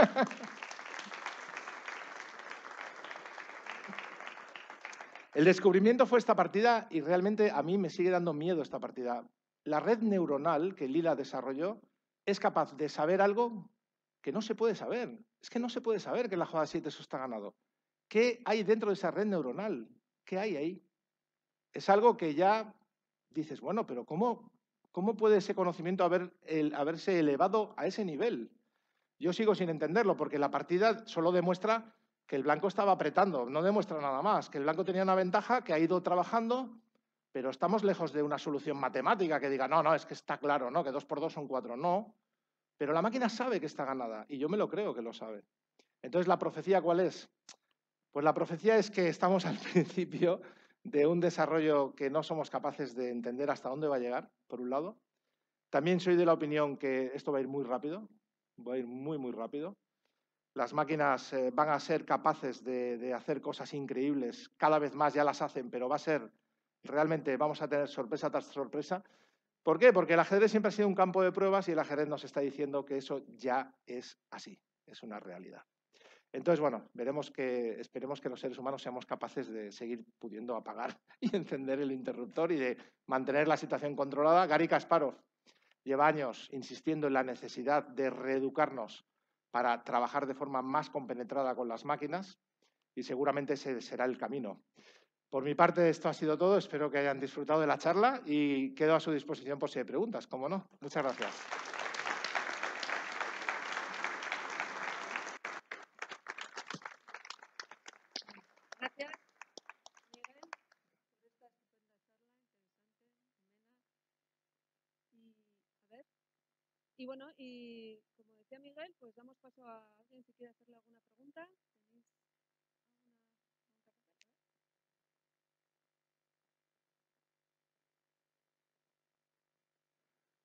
El descubrimiento fue esta partida y realmente a mí me sigue dando miedo esta partida. La red neuronal que Lila desarrolló es capaz de saber algo que no se puede saber. Es que no se puede saber que en la jugada siete eso está ganado. ¿Qué hay dentro de esa red neuronal? ¿Qué hay ahí? Es algo que ya dices, bueno, pero ¿cómo, cómo puede ese conocimiento haber, el, haberse elevado a ese nivel? Yo sigo sin entenderlo porque la partida solo demuestra que el blanco estaba apretando, no demuestra nada más, que el blanco tenía una ventaja, que ha ido trabajando, pero estamos lejos de una solución matemática que diga, no, no, es que está claro, ¿no? Que dos por dos son cuatro, no. Pero la máquina sabe que está ganada y yo me lo creo que lo sabe. Entonces, ¿la profecía cuál es? Pues la profecía es que estamos al principio de un desarrollo que no somos capaces de entender hasta dónde va a llegar, por un lado. También soy de la opinión que esto va a ir muy rápido, va a ir muy, muy rápido. Las máquinas eh, van a ser capaces de, de hacer cosas increíbles, cada vez más ya las hacen, pero va a ser, realmente vamos a tener sorpresa tras sorpresa. ¿Por qué? Porque el ajedrez siempre ha sido un campo de pruebas y el ajedrez nos está diciendo que eso ya es así, es una realidad. Entonces, bueno, veremos que, esperemos que los seres humanos seamos capaces de seguir pudiendo apagar y encender el interruptor y de mantener la situación controlada. Gary Kasparov lleva años insistiendo en la necesidad de reeducarnos para trabajar de forma más compenetrada con las máquinas y seguramente ese será el camino. Por mi parte, esto ha sido todo. Espero que hayan disfrutado de la charla y quedo a su disposición por si hay preguntas, como no. Muchas gracias. Gracias, Miguel, por esta estupenda charla, interesante, amena. Y, a ver, y bueno, y como decía Miguel, pues damos paso a alguien si quiere hacerle alguna pregunta. ¿Tenéis alguna pregunta?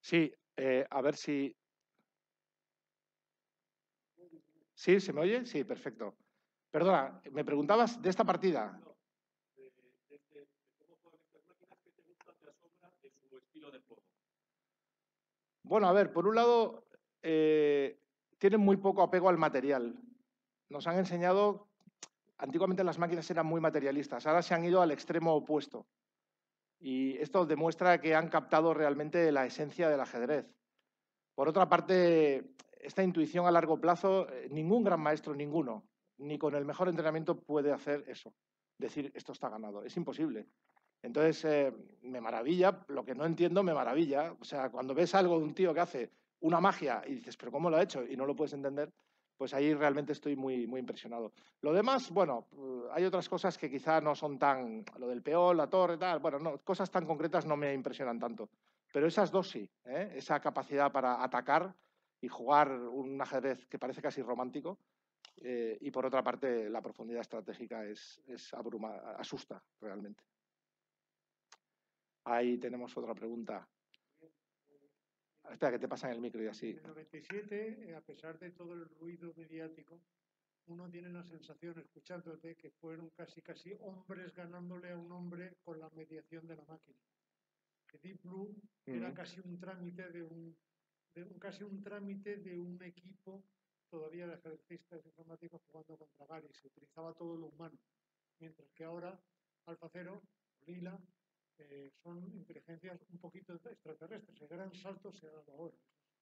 Sí, eh, a ver si... ¿Sí? ¿Se me oye? Sí, perfecto. Perdona, me preguntabas de esta partida. Bueno, a ver, por un lado, eh, tienen muy poco apego al material. Nos han enseñado, antiguamente las máquinas eran muy materialistas, ahora se han ido al extremo opuesto. Y esto demuestra que han captado realmente la esencia del ajedrez. Por otra parte, esta intuición a largo plazo, eh, ningún gran maestro, ninguno, ni con el mejor entrenamiento puede hacer eso, decir esto está ganado, es imposible. Entonces, eh, me maravilla, lo que no entiendo me maravilla. O sea, cuando ves algo de un tío que hace una magia y dices, pero ¿cómo lo ha hecho? Y no lo puedes entender, pues ahí realmente estoy muy, muy impresionado. Lo demás, bueno, hay otras cosas que quizá no son tan, lo del peón, la torre, tal, bueno, no, cosas tan concretas no me impresionan tanto. Pero esas dos sí, ¿eh? Esa capacidad para atacar y jugar un ajedrez que parece casi romántico. Eh, y por otra parte, la profundidad estratégica es, es abruma, asusta realmente. Ahí tenemos otra pregunta. Espera, que te pasan el micro y así. En el noventa y siete, a pesar de todo el ruido mediático, uno tiene la sensación, escuchándote, que fueron casi casi hombres ganándole a un hombre con la mediación de la máquina. Que Deep Blue mm. era casi un trámite de un, de un casi un trámite de un equipo todavía de ajedrecistas informáticos jugando contra Gary. Se utilizaba todo lo humano, mientras que ahora AlphaZero, Lila, Eh, son inteligencias un poquito extraterrestres. El gran salto se ha dado ahora.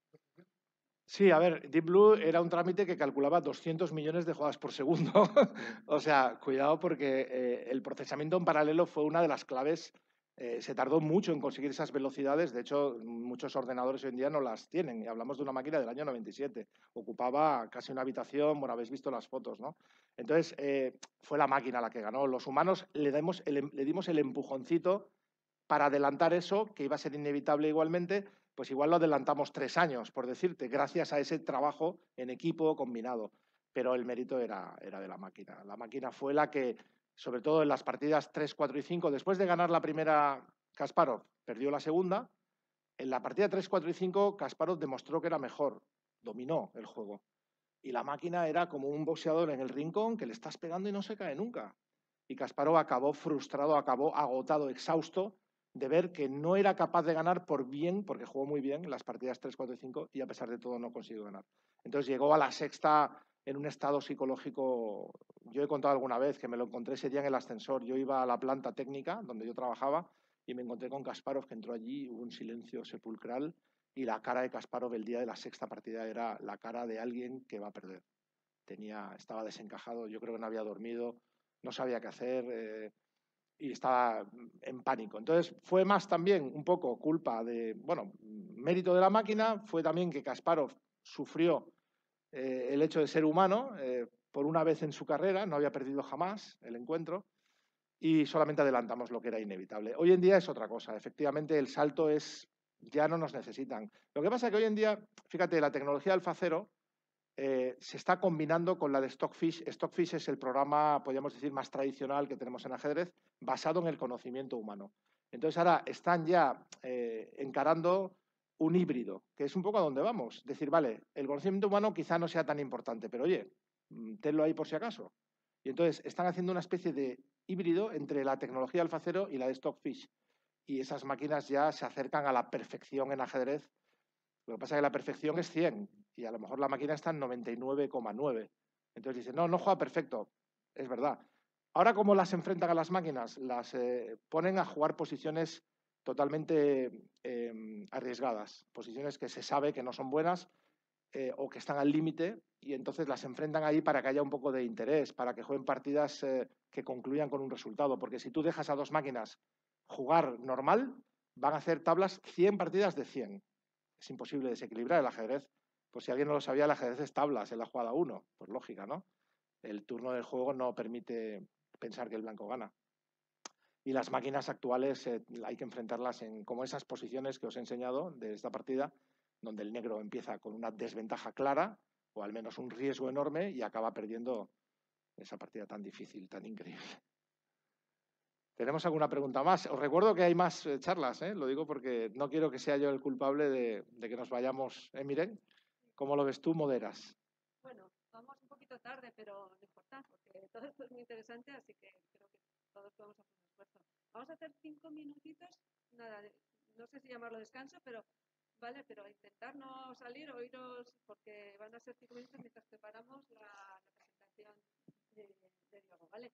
Sí, a ver, Deep Blue era un trámite que calculaba doscientos millones de jugadas por segundo. O sea, cuidado porque eh, el procesamiento en paralelo fue una de las claves. Eh, se tardó mucho en conseguir esas velocidades. De hecho, muchos ordenadores hoy en día no las tienen. Y hablamos de una máquina del año noventa y siete. Ocupaba casi una habitación. Bueno, habéis visto las fotos, ¿no? Entonces, eh, fue la máquina la que ganó. Los humanos le, demos el, le dimos el empujoncito para adelantar eso, que iba a ser inevitable igualmente, pues igual lo adelantamos tres años, por decirte, gracias a ese trabajo en equipo combinado. Pero el mérito era, era de la máquina. La máquina fue la que, sobre todo en las partidas tres, cuatro y cinco, después de ganar la primera, Kasparov perdió la segunda. En la partida tres, cuatro y cinco, Kasparov demostró que era mejor, dominó el juego. Y la máquina era como un boxeador en el rincón que le estás pegando y no se cae nunca. Y Kasparov acabó frustrado, acabó agotado, exhausto, de ver que no era capaz de ganar por bien, porque jugó muy bien las partidas tres, cuatro y cinco, y a pesar de todo no consiguió ganar. Entonces llegó a la sexta en un estado psicológico. Yo he contado alguna vez que me lo encontré ese día en el ascensor. Yo iba a la planta técnica donde yo trabajaba y me encontré con Kasparov, que entró allí, hubo un silencio sepulcral, y la cara de Kasparov el día de la sexta partida era la cara de alguien que va a perder. Tenía, estaba desencajado, yo creo que no había dormido, no sabía qué hacer, eh, y estaba en pánico. Entonces fue más también un poco culpa de, bueno, mérito de la máquina, fue también que Kasparov sufrió eh, el hecho de ser humano eh, por una vez en su carrera, no había perdido jamás el encuentro, y solamente adelantamos lo que era inevitable. Hoy en día es otra cosa, efectivamente el salto es, ya no nos necesitan. Lo que pasa es que hoy en día, fíjate, la tecnología AlphaZero Eh, se está combinando con la de Stockfish. Stockfish es el programa, podríamos decir, más tradicional que tenemos en ajedrez, basado en el conocimiento humano. Entonces ahora están ya eh, encarando un híbrido, que es un poco a donde vamos. Decir, vale, el conocimiento humano quizá no sea tan importante, pero oye, tenlo ahí por si acaso. Y entonces están haciendo una especie de híbrido entre la tecnología AlphaZero y la de Stockfish. Y esas máquinas ya se acercan a la perfección en ajedrez. Lo que pasa es que la perfección es cien y a lo mejor la máquina está en noventa y nueve coma nueve. Entonces dice, no, no juega perfecto. Es verdad. Ahora, ¿cómo las enfrentan a las máquinas? Las eh, ponen a jugar posiciones totalmente eh, arriesgadas, posiciones que se sabe que no son buenas eh, o que están al límite, y entonces las enfrentan ahí para que haya un poco de interés, para que jueguen partidas eh, que concluyan con un resultado. Porque si tú dejas a dos máquinas jugar normal, van a hacer tablas cien partidas de cien. Es imposible desequilibrar el ajedrez. Pues si alguien no lo sabía, el ajedrez es tablas en la jugada uno. Pues lógica, ¿no? El turno del juego no permite pensar que el blanco gana. Y las máquinas actuales eh, hay que enfrentarlas en como esas posiciones que os he enseñado de esta partida, donde el negro empieza con una desventaja clara, o al menos un riesgo enorme, y acaba perdiendo esa partida tan difícil, tan increíble. ¿Tenemos alguna pregunta más? Os recuerdo que hay más eh, charlas, ¿eh? Lo digo porque no quiero que sea yo el culpable de, de que nos vayamos. ¿Eh, Miren? ¿Cómo lo ves tú? Moderas. Bueno, vamos un poquito tarde, pero no importa, porque todo esto es muy interesante, así que creo que todos podemos hacer un esfuerzo. Vamos a hacer cinco minutitos, nada, no sé si llamarlo descanso, pero vale, pero intentar no salir o iros, porque van a ser cinco minutos mientras preparamos la, la presentación de, de Diogo, ¿vale?